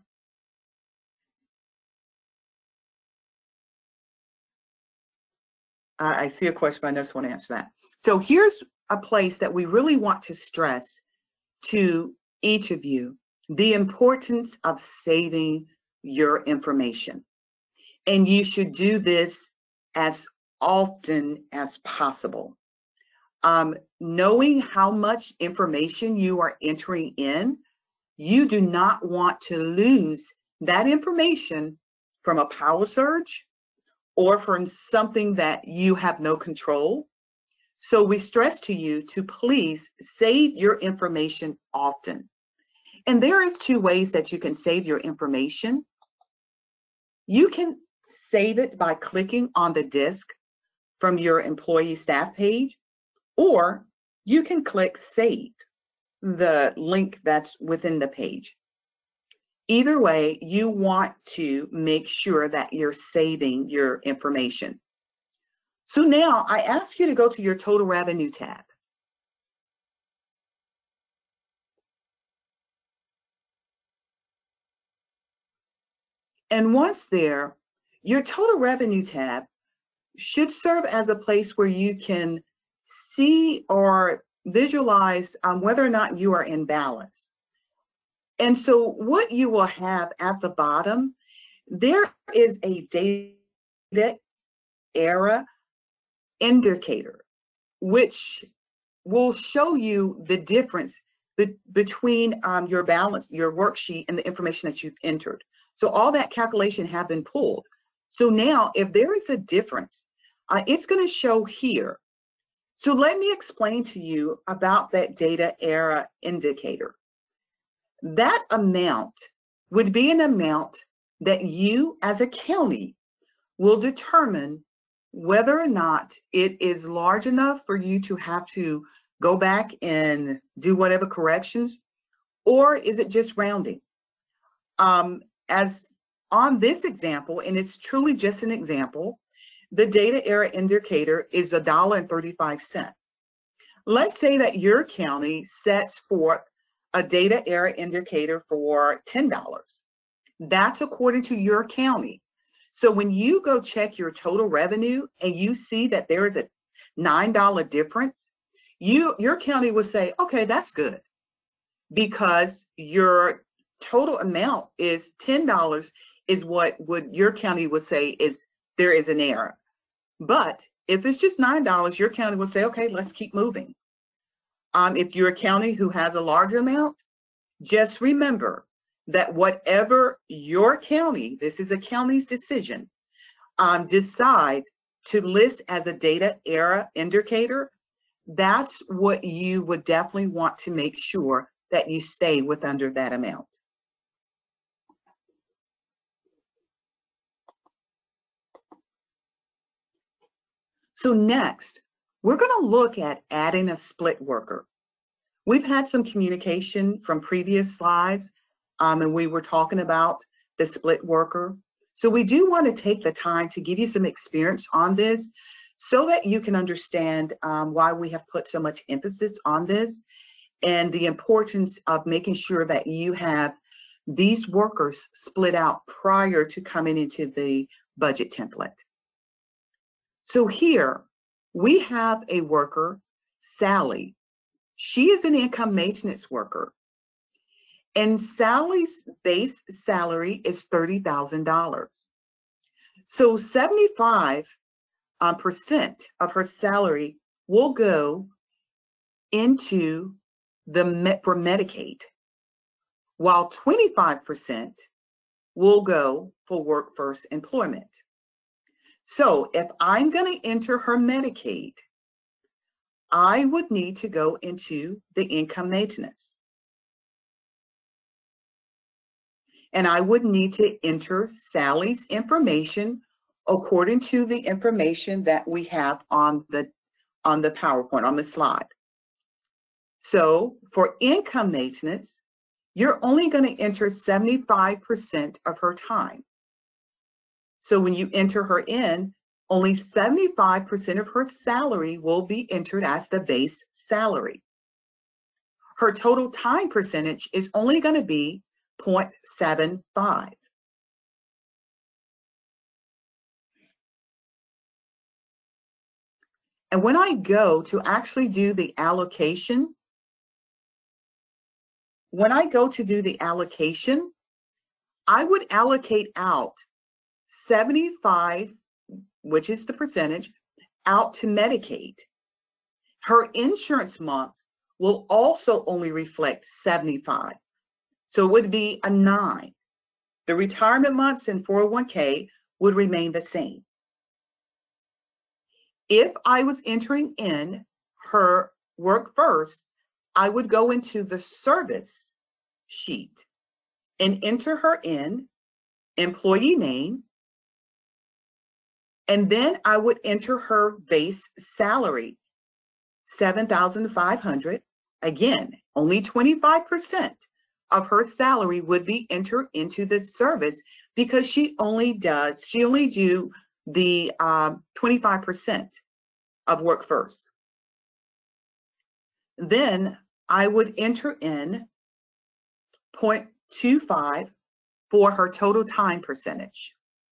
I see a question, but I just want to answer that. So here's a place that we really want to stress to each of you, the importance of saving your information. And you should do this as often as possible. Knowing how much information you are entering in, you do not want to lose that information from a power surge or from something that you have no control. So we stress to you to please save your information often. And there is 2 ways that you can save your information. You can save it by clicking on the disk from your employee staff page, or you can click Save, the link that's within the page. Either way, you want to make sure that you're saving your information. So now I ask you to go to your total revenue tab. And once there, your total revenue tab should serve as a place where you can see or visualize whether or not you are in balance. And so what you will have at the bottom, there is a data era indicator, which will show you the difference between your balance, your worksheet, and the information that you've entered. So all that calculation have been pulled. So now if there is a difference, it's going to show here. So let me explain to you about that data era indicator. That amount would be an amount that you as a county will determine whether or not it is large enough for you to have to go back and do whatever corrections, or is it just rounding? As on this example, and it's truly just an example, the data era indicator is $1.35. Let's say that your county sets forth a data era indicator for $10. That's according to your county. So when you go check your total revenue and you see that there is a $9 difference, your county will say, okay, that's good, because your total amount is $10 is what your county would say is there is an error. But if it's just $9, your county will say, okay, let's keep moving. If you're a county who has a larger amount, just remember that whatever your county, this is a county's decision, decide to list as a data era indicator, that's what you would definitely want to make sure that you stay with under that amount. So next, we're going to look at adding a split worker. We've had some communication from previous slides, and we were talking about the split worker. So we do want to take the time to give you some experience on this so that you can understand why we have put so much emphasis on this and the importance of making sure that you have these workers split out prior to coming into the budget template. So here we have a worker, Sally. She is an income maintenance worker, and Sally's base salary is $30,000. So 75% of her salary will go into for Medicaid, while 25% will go for workforce employment. So if I'm going to enter her Medicaid, I would need to go into the income maintenance. And I would need to enter Sally's information according to the information that we have on the PowerPoint, on the slide. So for income maintenance, you're only going to enter 75% of her time. So when you enter her in, only 75% of her salary will be entered as the base salary. Her total time percentage is only going to be 0.75. And when I go to actually do the allocation, I would allocate out 75, which is the percentage, out to Medicaid. Her insurance months will also only reflect 75. So it would be a 9. The retirement months in 401k would remain the same. If I was entering in her work first, I would go into the service sheet and enter her in employee name, and then I would enter her base salary, $7,500. Again, only 25% of her salary would be entered into this service because she only do the 25% of Work First. Then I would enter in 0.25 for her total time percentage.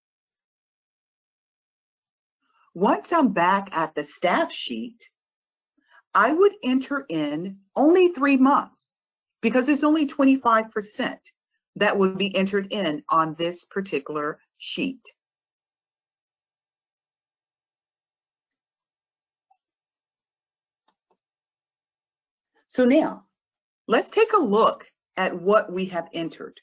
Once I'm back at the staff sheet, I would enter in only 3 months because it's only 25% that would be entered in on this particular sheet. So now, let's take a look at what we have entered.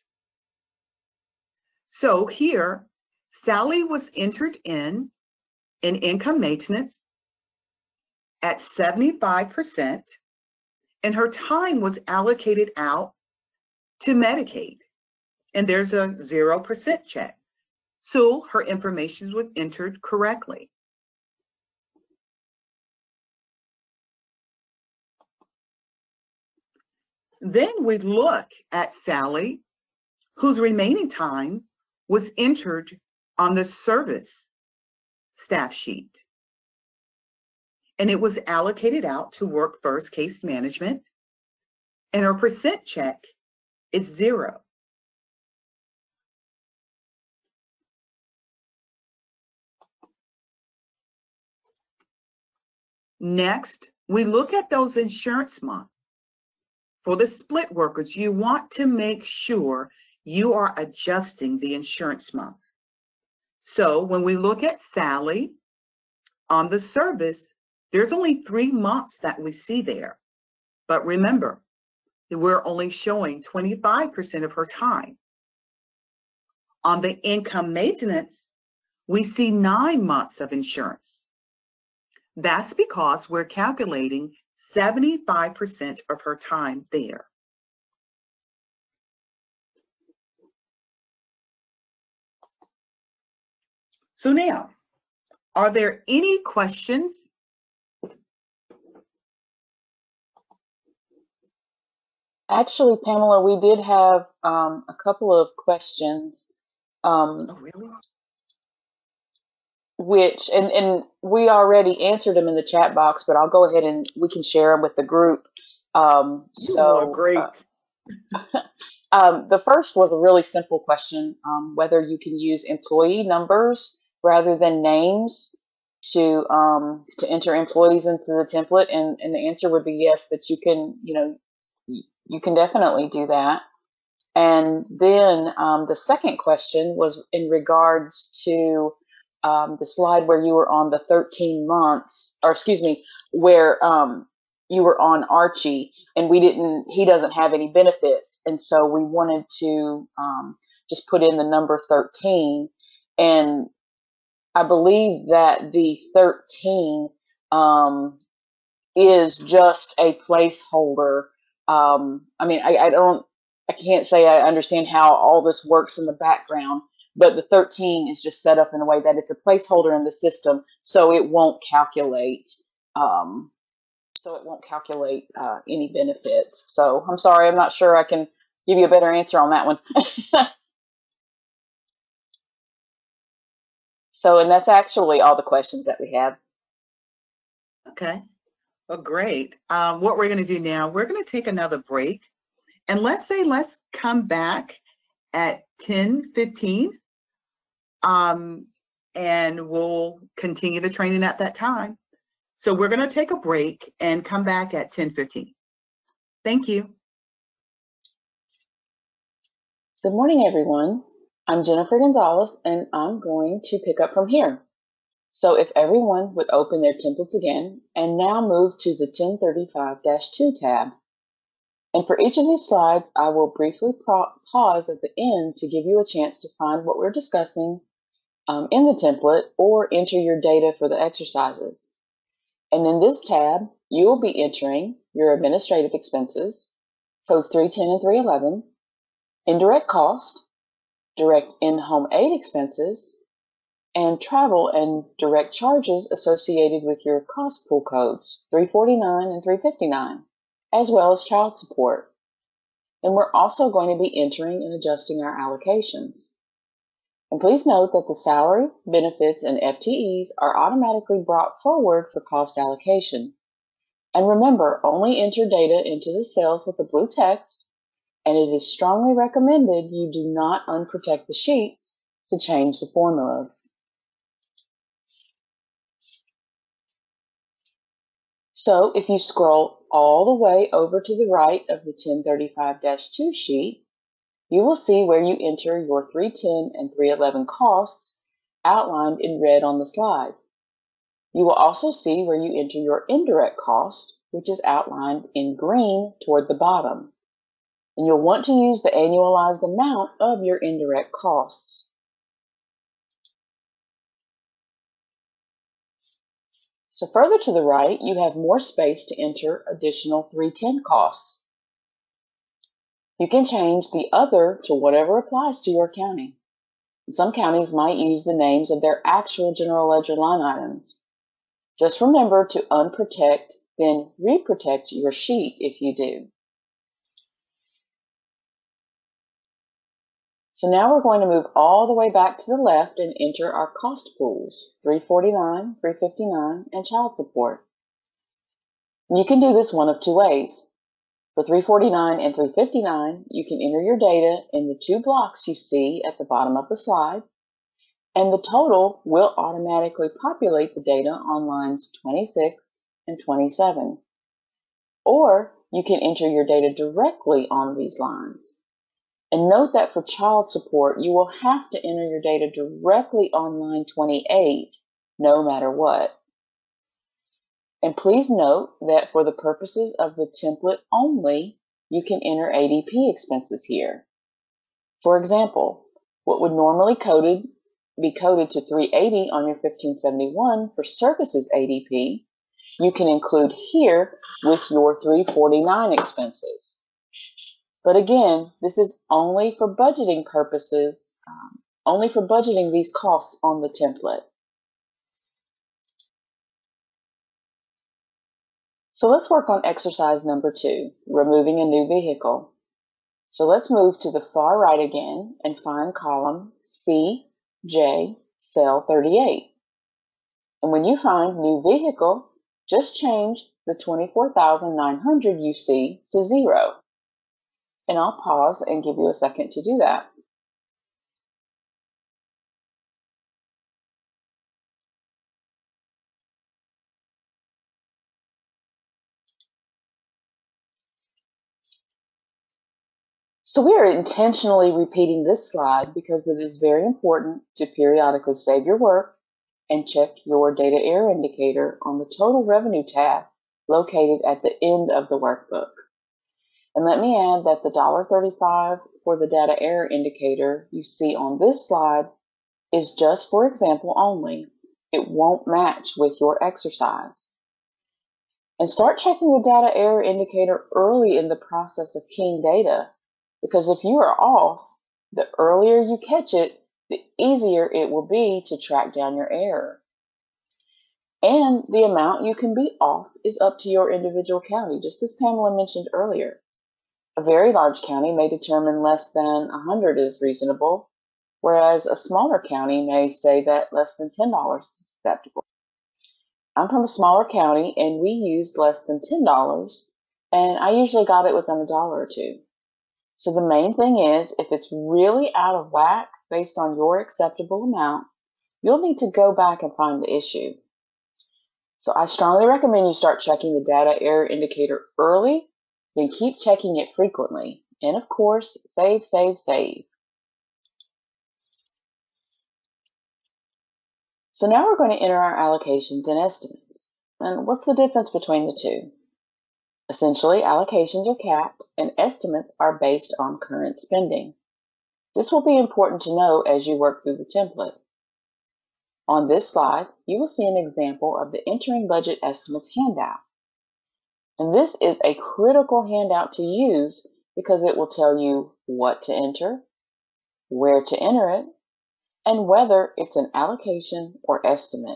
So here, Sally was entered in income maintenance at 75%, and her time was allocated out to Medicaid, and there's a 0% check. So her information was entered correctly. Then we look at Sally, whose remaining time was entered on the service staff sheet. And it was allocated out to Work First case management, and her percent check is 0. Next, we look at those insurance months. For the split workers, you want to make sure you are adjusting the insurance months. So when we look at Sally on the service, there's only 3 months that we see there. But remember, we're only showing 25% of her time. On the income maintenance, we see 9 months of insurance. That's because we're calculating 75% of her time there. So now, are there any questions? Actually, Pamela, we did have a couple of questions. Oh, really? Which, and we already answered them in the chat box, but I'll go ahead and we can share them with the group. You are great. The first was a really simple question, whether you can use employee numbers rather than names to enter employees into the template, and the answer would be yes, that you can, you can definitely do that. And then the second question was in regards to the slide where you were on the 13 months, or excuse me, where you were on Archie, and he doesn't have any benefits. And so we wanted to just put in the number 13. And I believe that the 13 is just a placeholder. I mean, I can't say I understand how all this works in the background, but the 13 is just set up in a way that it's a placeholder in the system, so it won't calculate. Any benefits. So I'm sorry, I'm not sure I can give you a better answer on that one. So, and that's actually all the questions that we have. Okay. Well, great. What we're going to do now, we're going to take another break. And let's come back at 10:15. And we'll continue the training at that time. So we're going to take a break and come back at 10:15. Thank you. Good morning, everyone. I'm Jennifer Gonzalez, and I'm going to pick up from here. So if everyone would open their templates again and now move to the 1035-2 tab. And for each of these slides, I will briefly pause at the end to give you a chance to find what we're discussing in the template or enter your data for the exercises. And in this tab, you will be entering your administrative expenses, codes 310 and 311, indirect cost, direct in-home aid expenses, and travel and direct charges associated with your cost pool codes 349 and 359, as well as child support. and we're also going to be entering and adjusting our allocations. And please note that the salary, benefits, and FTEs are automatically brought forward for cost allocation. And remember, only enter data into the cells with the blue text, and it is strongly recommended you do not unprotect the sheets to change the formulas. So if you scroll all the way over to the right of the 1035-2 sheet, you will see where you enter your 310 and 311 costs outlined in red on the slide. You will also see where you enter your indirect cost, which is outlined in green toward the bottom. And you'll want to use the annualized amount of your indirect costs. So further to the right, you have more space to enter additional 310 costs. You can change the other to whatever applies to your county. Some counties might use the names of their actual general ledger line items. Just remember to unprotect, then reprotect your sheet if you do. So now we're going to move all the way back to the left and enter our cost pools, 349, 359, and child support. And you can do this one of two ways. For 349 and 359, you can enter your data in the two blocks you see at the bottom of the slide, and the total will automatically populate the data on lines 26 and 27. Or you can enter your data directly on these lines. And note that for child support, you will have to enter your data directly on line 28, no matter what. And please note that for the purposes of the template only, you can enter ADP expenses here. For example, what would normally be coded to 380 on your 1571 for services ADP, you can include here with your 349 expenses. But again, this is only for budgeting purposes, only for budgeting these costs on the template. So let's work on exercise number 2, removing a new vehicle. So let's move to the far right again and find column CJ, cell 38. And when you find new vehicle, just change the 24,900 you see to 0. And I'll pause and give you a second to do that. So we are intentionally repeating this slide because it is very important to periodically save your work and check your data error indicator on the total revenue tab located at the end of the workbook. And let me add that the $1.35 for the data error indicator you see on this slide is just for example only. It won't match with your exercise. And start checking the data error indicator early in the process of keying data, because if you are off, the earlier you catch it, the easier it will be to track down your error. And the amount you can be off is up to your individual county, just as Pamela mentioned earlier. A very large county may determine less than 100 is reasonable, whereas a smaller county may say that less than $10 is acceptable. I'm from a smaller county and we used less than $10, and I usually got it within $1 or $2. So the main thing is, if it's really out of whack based on your acceptable amount, you'll need to go back and find the issue. So I strongly recommend you start checking the data error indicator early, then keep checking it frequently. And of course, save, save, save. So now we're going to enter our allocations and estimates. And what's the difference between the two? Essentially, allocations are capped and estimates are based on current spending. This will be important to know as you work through the template. On this slide, you will see an example of the Entering Budget Estimates handout. And this is a critical handout to use because it will tell you what to enter, where to enter it, and whether it's an allocation or estimate.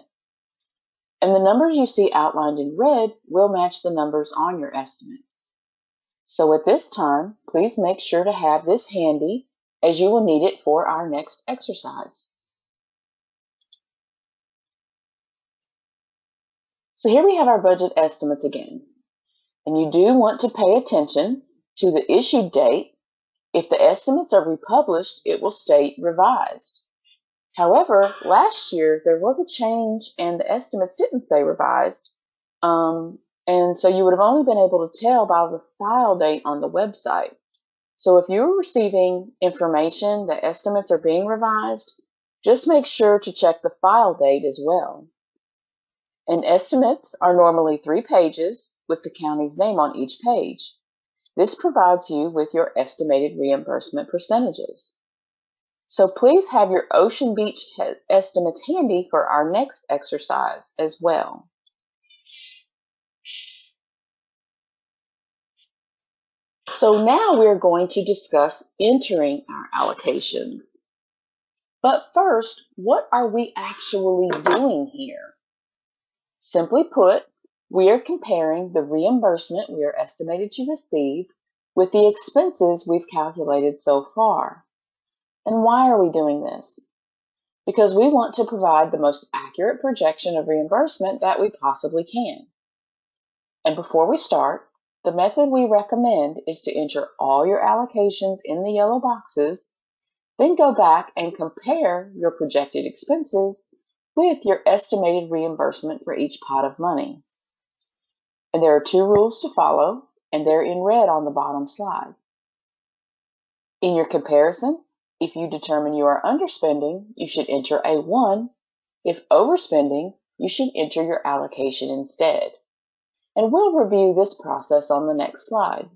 And the numbers you see outlined in red will match the numbers on your estimates. So at this time, please make sure to have this handy as you will need it for our next exercise. So here we have our budget estimates again. And you do want to pay attention to the issue date. If the estimates are republished, it will state revised. However, last year there was a change and the estimates didn't say revised. And so you would have only been able to tell by the file date on the website. So if you're receiving information that estimates are being revised, just make sure to check the file date as well. And estimates are normally 3 pages with the county's name on each page. This provides you with your estimated reimbursement percentages. So please have your Ocean Beach estimates handy for our next exercise as well. So now we're going to discuss entering our allocations. But first, what are we actually doing here? Simply put, we are comparing the reimbursement we are estimated to receive with the expenses we've calculated so far. And why are we doing this? Because we want to provide the most accurate projection of reimbursement that we possibly can. And before we start, the method we recommend is to enter all your allocations in the yellow boxes, then go back and compare your projected expenses with your estimated reimbursement for each pot of money. And there are 2 rules to follow, and they're in red on the bottom slide. In your comparison, if you determine you are underspending, you should enter a 1. If overspending, you should enter your allocation instead. And we'll review this process on the next slide.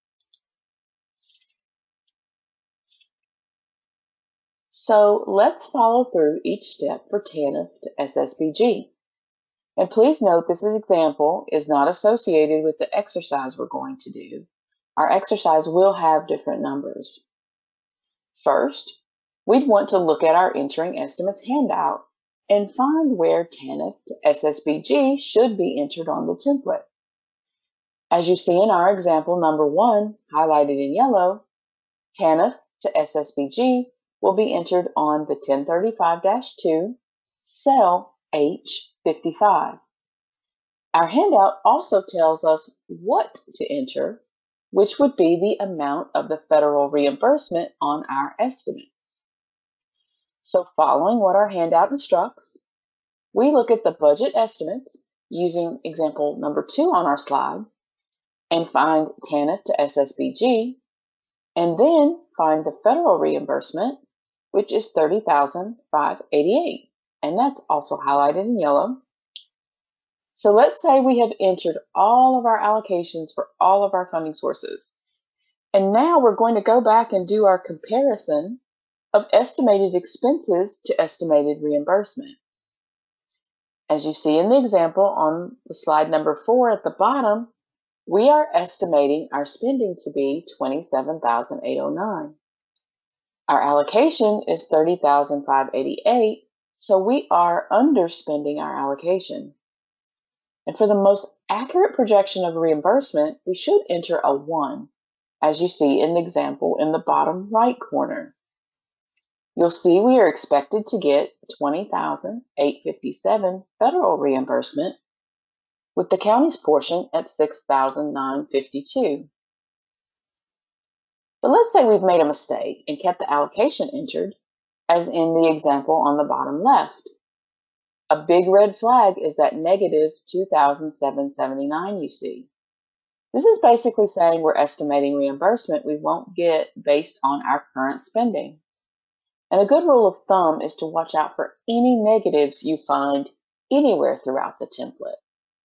So let's follow through each step for TANF to SSBG. And please note this example is not associated with the exercise we're going to do. Our exercise will have different numbers. First, we'd want to look at our entering estimates handout and find where TANF to SSBG should be entered on the template. As you see in our example number 1, highlighted in yellow, TANF to SSBG will be entered on the 1035-2, cell H55. Our handout also tells us what to enter, which would be the amount of the federal reimbursement on our estimates. So following what our handout instructs, we look at the budget estimates using example number 2 on our slide and find TANF to SSBG, and then find the federal reimbursement, which is $30,588, and that's also highlighted in yellow. So let's say we have entered all of our allocations for all of our funding sources. And now we're going to go back and do our comparison of estimated expenses to estimated reimbursement. As you see in the example on the slide number 4 at the bottom, we are estimating our spending to be $27,809. Our allocation is $30,588, so we are underspending our allocation. And for the most accurate projection of reimbursement, we should enter a 1, as you see in the example in the bottom right corner. You'll see we are expected to get $20,857 federal reimbursement, with the county's portion at $6,952. But let's say we've made a mistake and kept the allocation entered, as in the example on the bottom left. A big red flag is that negative $2,779 you see. This is basically saying we're estimating reimbursement we won't get based on our current spending. And a good rule of thumb is to watch out for any negatives you find anywhere throughout the template.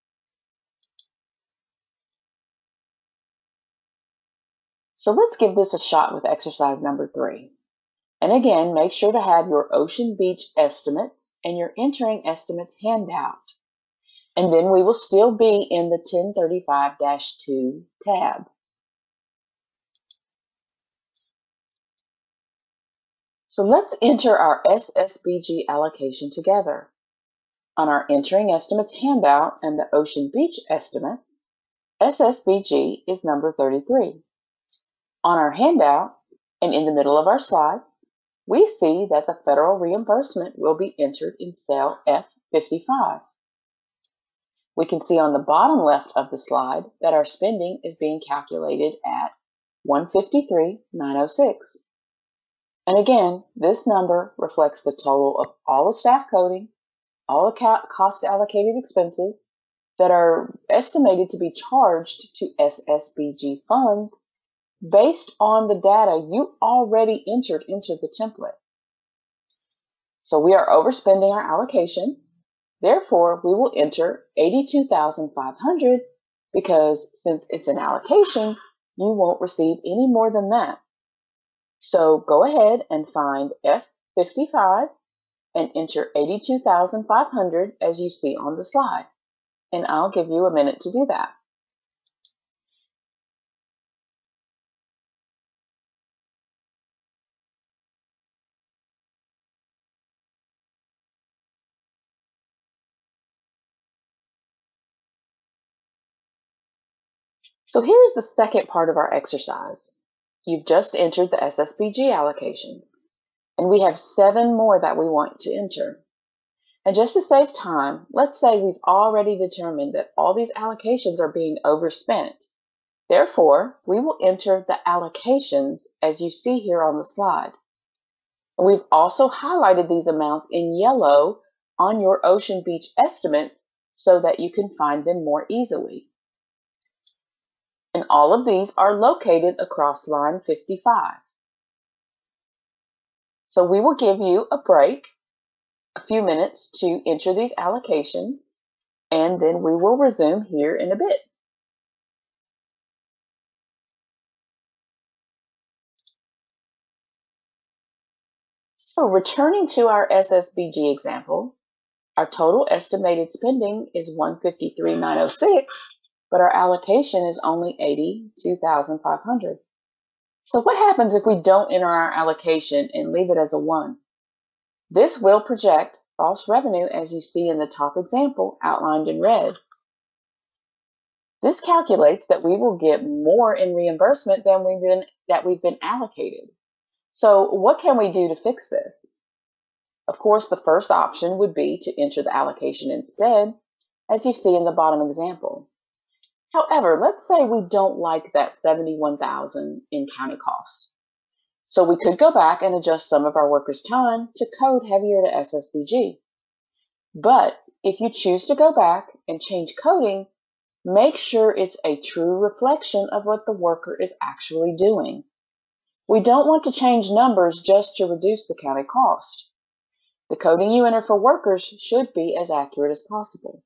So let's give this a shot with exercise number 3. And again, make sure to have your Ocean Beach estimates and your entering estimates handout. And then we will still be in the 1035-2 tab. So let's enter our SSBG allocation together. On our entering estimates handout and the Ocean Beach estimates, SSBG is number 33. On our handout, and in the middle of our slide, we see that the federal reimbursement will be entered in cell F55. We can see on the bottom left of the slide that our spending is being calculated at $153,906. And again, this number reflects the total of all the staff coding, all the cost allocated expenses that are estimated to be charged to SSBG funds based on the data you already entered into the template. So we are overspending our allocation. Therefore, we will enter $82,500 because since it's an allocation, you won't receive any more than that. So go ahead and find F55 and enter $82,500 as you see on the slide. And I'll give you a minute to do that. So here is the second part of our exercise. You've just entered the SSBG allocation, and we have 7 more that we want to enter. And just to save time, let's say we've already determined that all these allocations are being overspent. Therefore, we will enter the allocations as you see here on the slide. We've also highlighted these amounts in yellow on your Ocean Beach estimates so that you can find them more easily. And all of these are located across line 55. So we will give you a break, a few minutes to enter these allocations, and then we will resume here in a bit. So returning to our SSBG example, our total estimated spending is $153,906, but our allocation is only $82,500. So what happens if we don't enter our allocation and leave it as a 1? This will project false revenue as you see in the top example outlined in red. This calculates that we will get more in reimbursement than we've been allocated. So what can we do to fix this? Of course, the first option would be to enter the allocation instead, as you see in the bottom example. However, let's say we don't like that $71,000 in county costs. So we could go back and adjust some of our workers' time to code heavier to SSBG. But if you choose to go back and change coding, make sure it's a true reflection of what the worker is actually doing. We don't want to change numbers just to reduce the county cost. The coding you enter for workers should be as accurate as possible.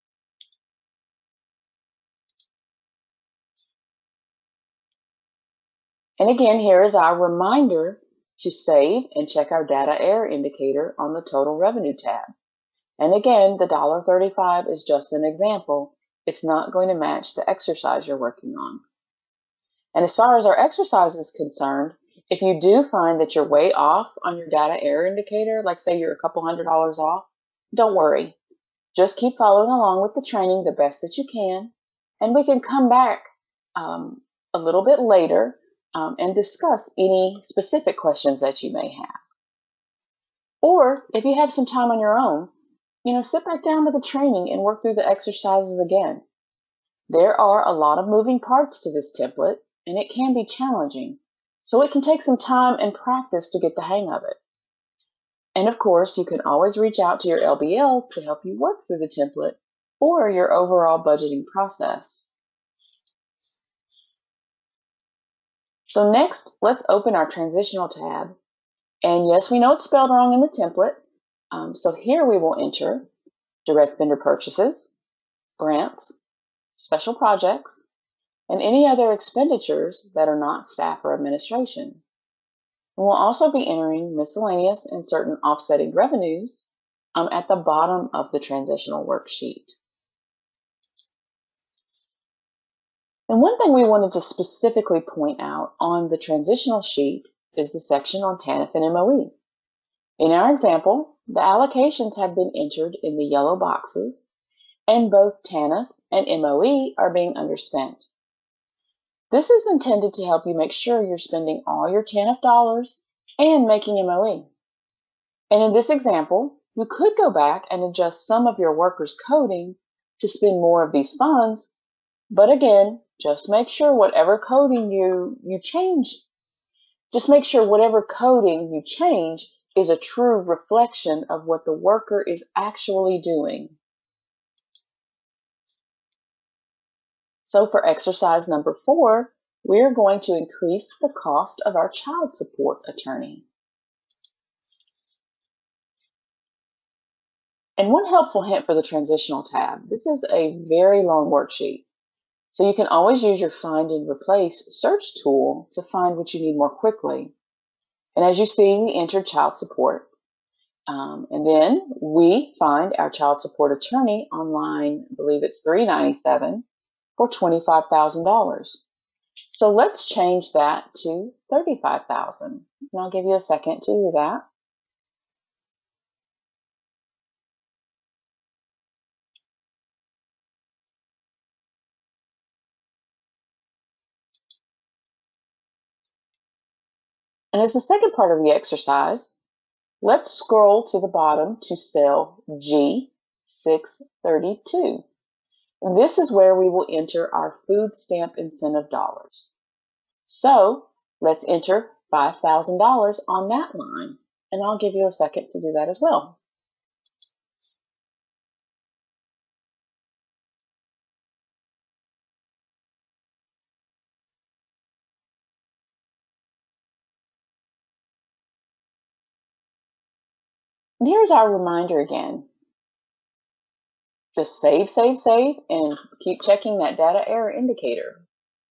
And again, here is our reminder to save and check our data error indicator on the total revenue tab. And again, the $1.35 is just an example. It's not going to match the exercise you're working on. And as far as our exercise is concerned, if you do find that you're way off on your data error indicator, like say you're a couple $100 off, don't worry. Just keep following along with the training the best that you can, and we can come back a little bit later and discuss any specific questions that you may have. Or if you have some time on your own, sit back down with the training and work through the exercises again. There are a lot of moving parts to this template, and it can be challenging. So it can take some time and practice to get the hang of it. And of course, you can always reach out to your LBL to help you work through the template or your overall budgeting process. So next, let's open our transitional tab. And yes, we know it's spelled wrong in the template. So here we will enter direct vendor purchases, grants, special projects, and any other expenditures that are not staff or administration. And we'll also be entering miscellaneous and certain offsetting revenues at the bottom of the transitional worksheet. And one thing we wanted to specifically point out on the transitional sheet is the section on TANF and MOE. In our example, the allocations have been entered in the yellow boxes, and both TANF and MOE are being underspent. This is intended to help you make sure you're spending all your TANF dollars and making MOE. And in this example, you could go back and adjust some of your workers' coding to spend more of these funds, but again, just make sure whatever coding you change is a true reflection of what the worker is actually doing. So for exercise number 4, we're going to increase the cost of our child support attorney. And one helpful hint for the transitional tab, this is a very long worksheet. So you can always use your Find and Replace search tool to find what you need more quickly. And as you see, we entered child support. And then we find our child support attorney on line, I believe it's 397, for $25,000. So let's change that to $35,000. And I'll give you a second to do that. And as the second part of the exercise, let's scroll to the bottom to cell G632. And this is where we will enter our food stamp incentive dollars. So let's enter $5,000 on that line. And I'll give you a second to do that as well. And here's our reminder again. Just save, save, save, and keep checking that data error indicator.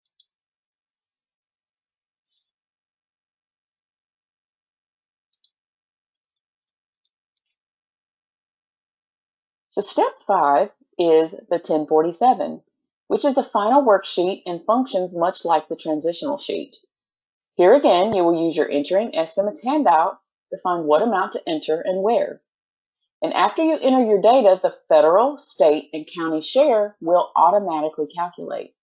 So step 5 is the 1047, which is the final worksheet and functions much like the transitional sheet. Here again, you will use your Entering Estimates handout to find what amount to enter and where. And after you enter your data, the federal, state, and county share will automatically calculate.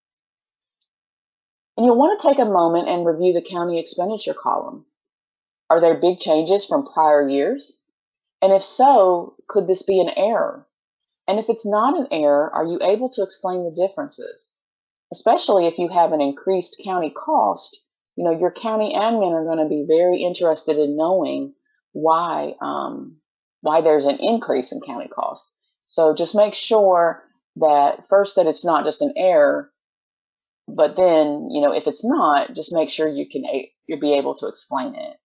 And you'll want to take a moment and review the county expenditure column. Are there big changes from prior years? And if so, could this be an error? And if it's not an error, are you able to explain the differences? Especially if you have an increased county cost, your county admin are going to be very interested in knowing why there's an increase in county costs. So just make sure that first that it's not just an error, but then, if it's not, just make sure you'll be able to explain it.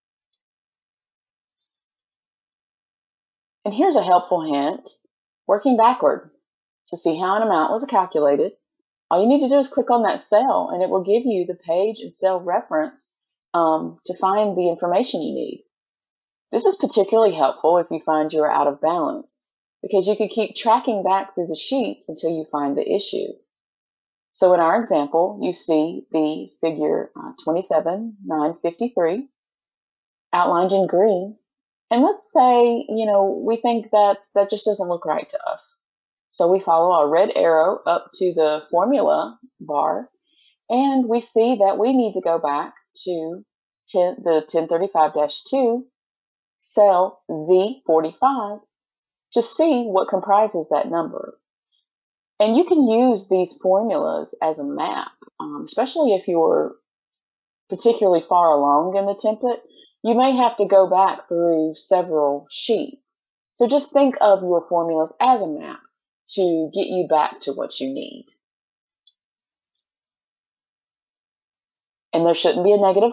And here's a helpful hint, working backward to see how an amount was calculated. All you need to do is click on that cell and it will give you the page and cell reference to find the information you need. This is particularly helpful if you find you are out of balance, because you can keep tracking back through the sheets until you find the issue. So in our example, you see the figure 27,953 outlined in green. And let's say, we think that just doesn't look right to us. So we follow our red arrow up to the formula bar, and we see that we need to go back to the 1035-2, cell Z45, to see what comprises that number. And you can use these formulas as a map, especially if you're particularly far along in the template. You may have to go back through several sheets. So just think of your formulas as a map to get you back to what you need. And there shouldn't be a negative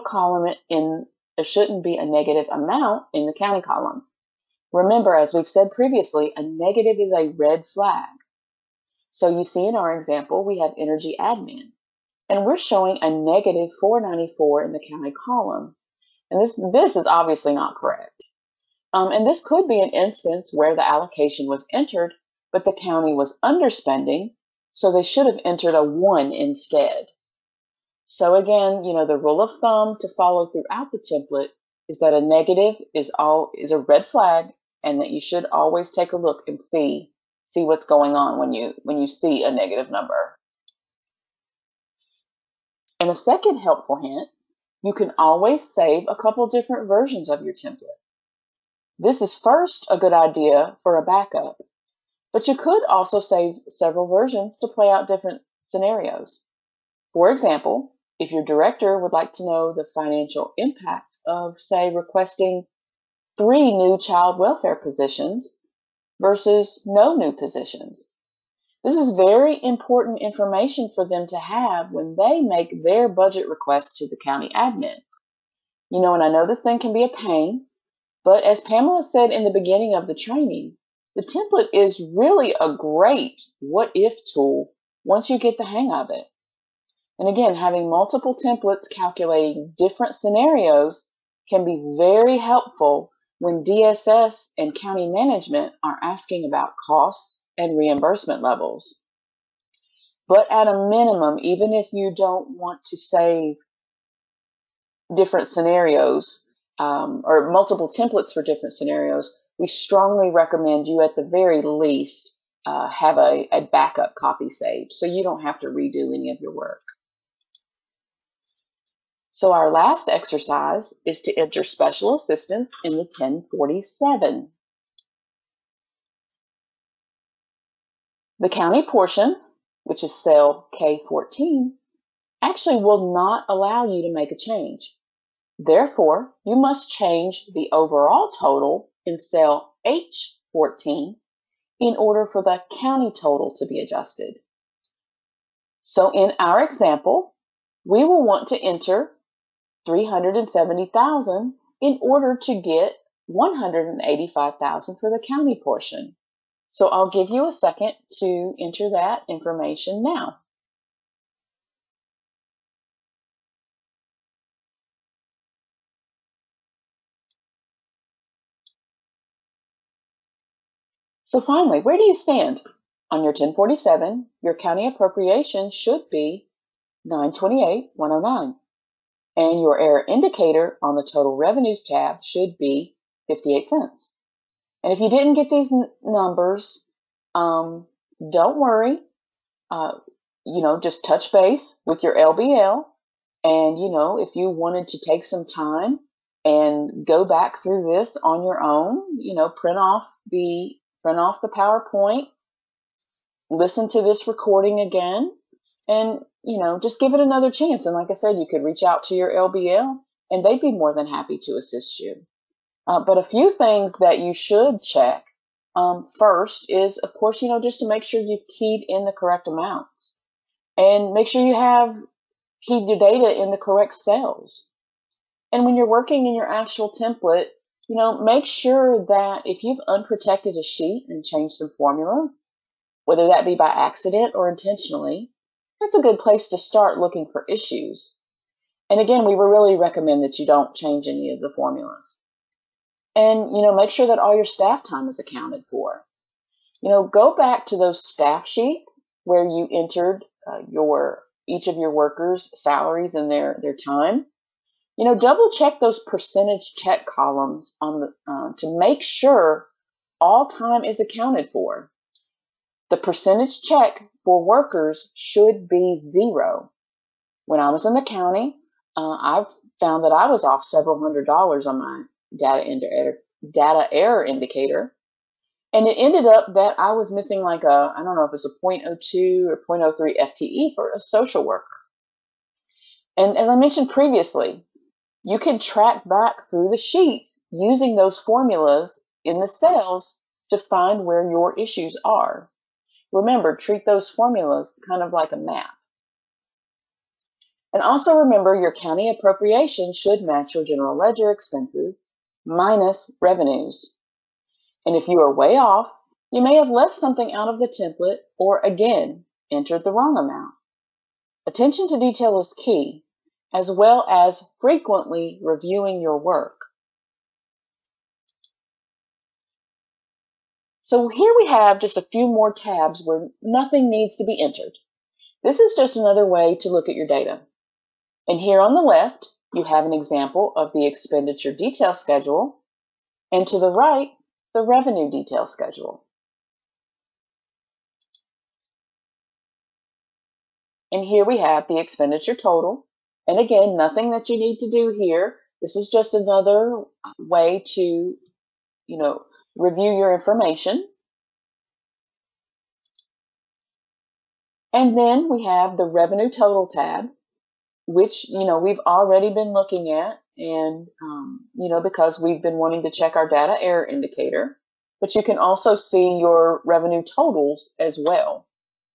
amount in the county column. Remember, as we've said previously, a negative is a red flag. So you see in our example, we have energy admin, and we're showing a negative 494 in the county column. And this is obviously not correct. And this could be an instance where the allocation was entered, but the county was underspending, so they should have entered a 1 instead. So again, the rule of thumb to follow throughout the template is that a negative is a red flag, and that you should always take a look and see see what's going on when you see a negative number. And a second helpful hint, you can always save a couple different versions of your template. This is first a good idea for a backup, but you could also save several versions to play out different scenarios. For example, if your director would like to know the financial impact of, say, requesting 3 new child welfare positions versus no new positions. This is very important information for them to have when they make their budget request to the county admin. And I know this thing can be a pain, but as Pamela said in the beginning of the training, the template is really a great what-if tool once you get the hang of it. And again, having multiple templates calculating different scenarios can be very helpful when DSS and county management are asking about costs and reimbursement levels. But at a minimum, even if you don't want to save different scenarios or multiple templates for different scenarios, we strongly recommend you at the very least have a backup copy saved so you don't have to redo any of your work. So our last exercise is to enter special assistance in the 1047. The county portion, which is cell K14, actually will not allow you to make a change. Therefore, you must change the overall total in cell H14 in order for the county total to be adjusted. So in our example, we will want to enter 370,000 in order to get 185,000 for the county portion. So I'll give you a second to enter that information now. So finally, where do you stand? On your 1047, your county appropriation should be $928,109. And your error indicator on the total revenues tab should be 58 cents. And if you didn't get these numbers, don't worry. Just touch base with your LBL. And, if you wanted to take some time and go back through this on your own, print off the PowerPoint, listen to this recording again, and, just give it another chance. And like I said, you could reach out to your LBL and they'd be more than happy to assist you. But a few things that you should check first is, of course, just to make sure you've keyed in the correct amounts and make sure you have keyed your data in the correct cells. And when you're working in your actual template, make sure that if you've unprotected a sheet and changed some formulas, whether that be by accident or intentionally, that's a good place to start looking for issues. And again, we would really recommend that you don't change any of the formulas. And, make sure that all your staff time is accounted for. Go back to those staff sheets where you entered each of your workers' salaries and their time. Double check those percentage check columns to make sure all time is accounted for. The percentage check for workers should be 0. When I was in the county, I've found that I was off several $100s on my data error indicator. And it ended up that I was missing I don't know if it's a 0.02 or 0.03 FTE for a social worker. And as I mentioned previously, you can track back through the sheets using those formulas in the cells to find where your issues are. Remember, treat those formulas kind of like a map. And also remember, your county appropriation should match your general ledger expenses minus revenues. And if you are way off, you may have left something out of the template or, again, entered the wrong amount. Attention to detail is key, as well as frequently reviewing your work. So here we have just a few more tabs where nothing needs to be entered. This is just another way to look at your data. And here on the left, you have an example of the expenditure detail schedule, and to the right, the revenue detail schedule. And here we have the expenditure total. And again, nothing that you need to do here. This is just another way to, review your information. And then we have the revenue total tab, which, we've already been looking at, and, because we've been wanting to check our data error indicator, but you can also see your revenue totals as well.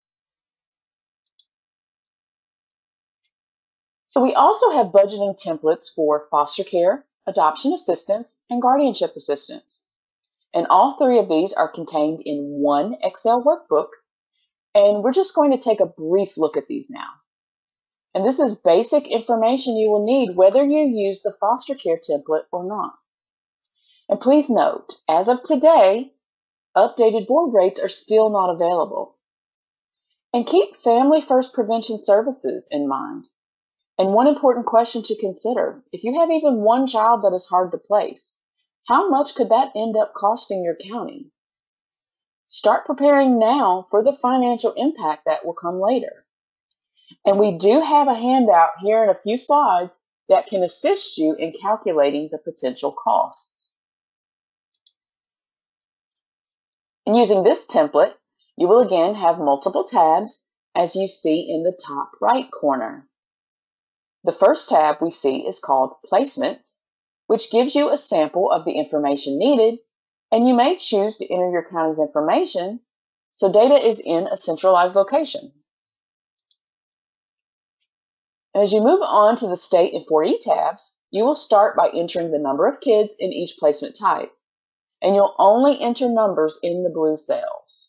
So we also have budgeting templates for foster care, adoption assistance, and guardianship assistance. And all three of these are contained in one Excel workbook. And we're just going to take a brief look at these now. And this is basic information you will need whether you use the foster care template or not. And please note, as of today, updated board rates are still not available. And keep Family First Prevention Services in mind. And one important question to consider, if you have even one child that is hard to place, how much could that end up costing your county? Start preparing now for the financial impact that will come later. And we do have a handout here in a few slides that can assist you in calculating the potential costs. And using this template, you will again have multiple tabs as you see in the top right corner. The first tab we see is called Placements, which gives you a sample of the information needed, and you may choose to enter your county's information so data is in a centralized location. And as you move on to the State and 4E tabs, you will start by entering the number of kids in each placement type, and you'll only enter numbers in the blue cells.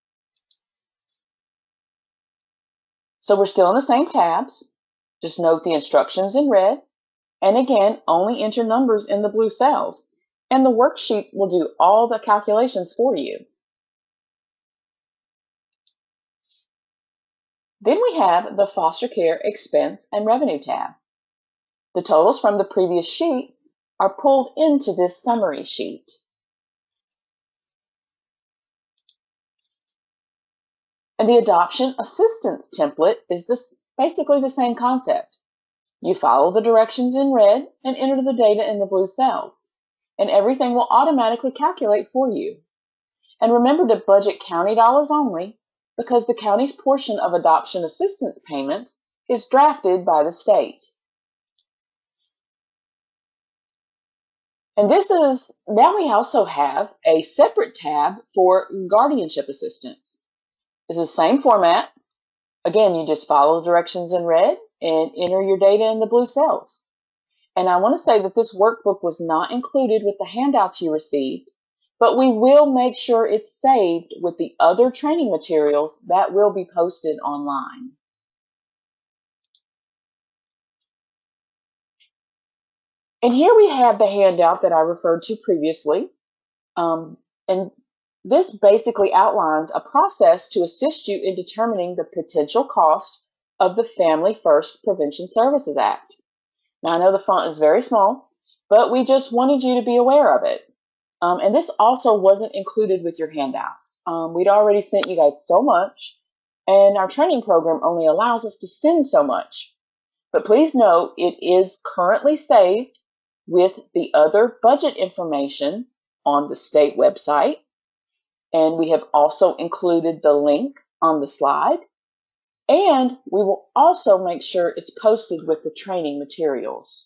So we're still in the same tabs. Just note the instructions in red, and again, only enter numbers in the blue cells, and the worksheet will do all the calculations for you. Then we have the Foster Care Expense and Revenue tab. The totals from the previous sheet are pulled into this summary sheet. And the Adoption Assistance template is basically the same concept. You follow the directions in red and enter the data in the blue cells, and everything will automatically calculate for you. And remember to budget county dollars only, because the county's portion of adoption assistance payments is drafted by the state. And now we also have a separate tab for guardianship assistance. It's the same format. Again, you just follow the directions in red and enter your data in the blue cells. And I want to say that this workbook was not included with the handouts you received, but we will make sure it's saved with the other training materials that will be posted online. And here we have the handout that I referred to previously. And this basically outlines a process to assist you in determining the potential cost of the Family First Prevention Services Act. Now, I know the font is very small, but we just wanted you to be aware of it. And this also wasn't included with your handouts. We'd already sent you guys so much, and our training program only allows us to send so much. But please note, it is currently saved with the other budget information on the state website. And we have also included the link on the slide. And we will also make sure it's posted with the training materials.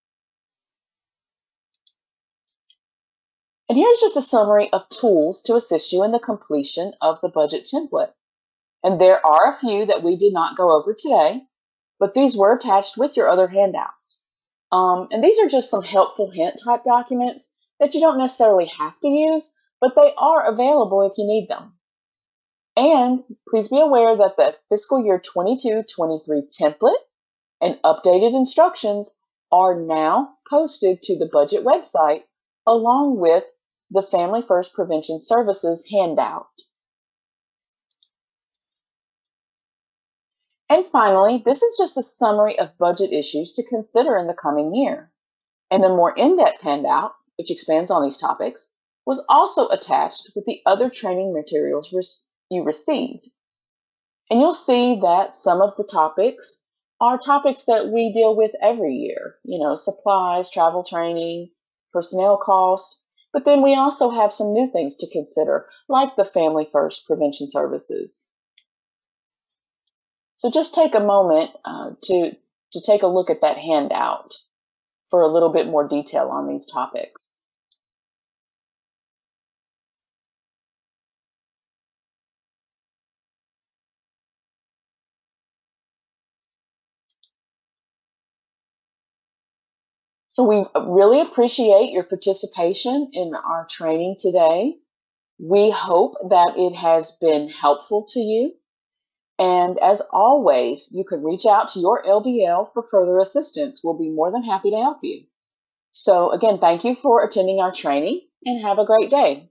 And here's just a summary of tools to assist you in the completion of the budget template. And there are a few that we did not go over today, but these were attached with your other handouts. And these are just some helpful hint type documents that you don't necessarily have to use, but they are available if you need them. And please be aware that the fiscal year 22-23 template and updated instructions are now posted to the budget website along with the Family First Prevention Services handout. And finally, this is just a summary of budget issues to consider in the coming year. And the more in-depth handout, which expands on these topics, was also attached with the other training materials you received. And you'll see that some of the topics are topics that we deal with every year, supplies, travel training, personnel cost. But then we also have some new things to consider, like the Family First Prevention Services. So just take a moment to take a look at that handout for a little bit more detail on these topics. So we really appreciate your participation in our training today. We hope that it has been helpful to you. And as always, you can reach out to your LBL for further assistance. We'll be more than happy to help you. So again, thank you for attending our training and have a great day.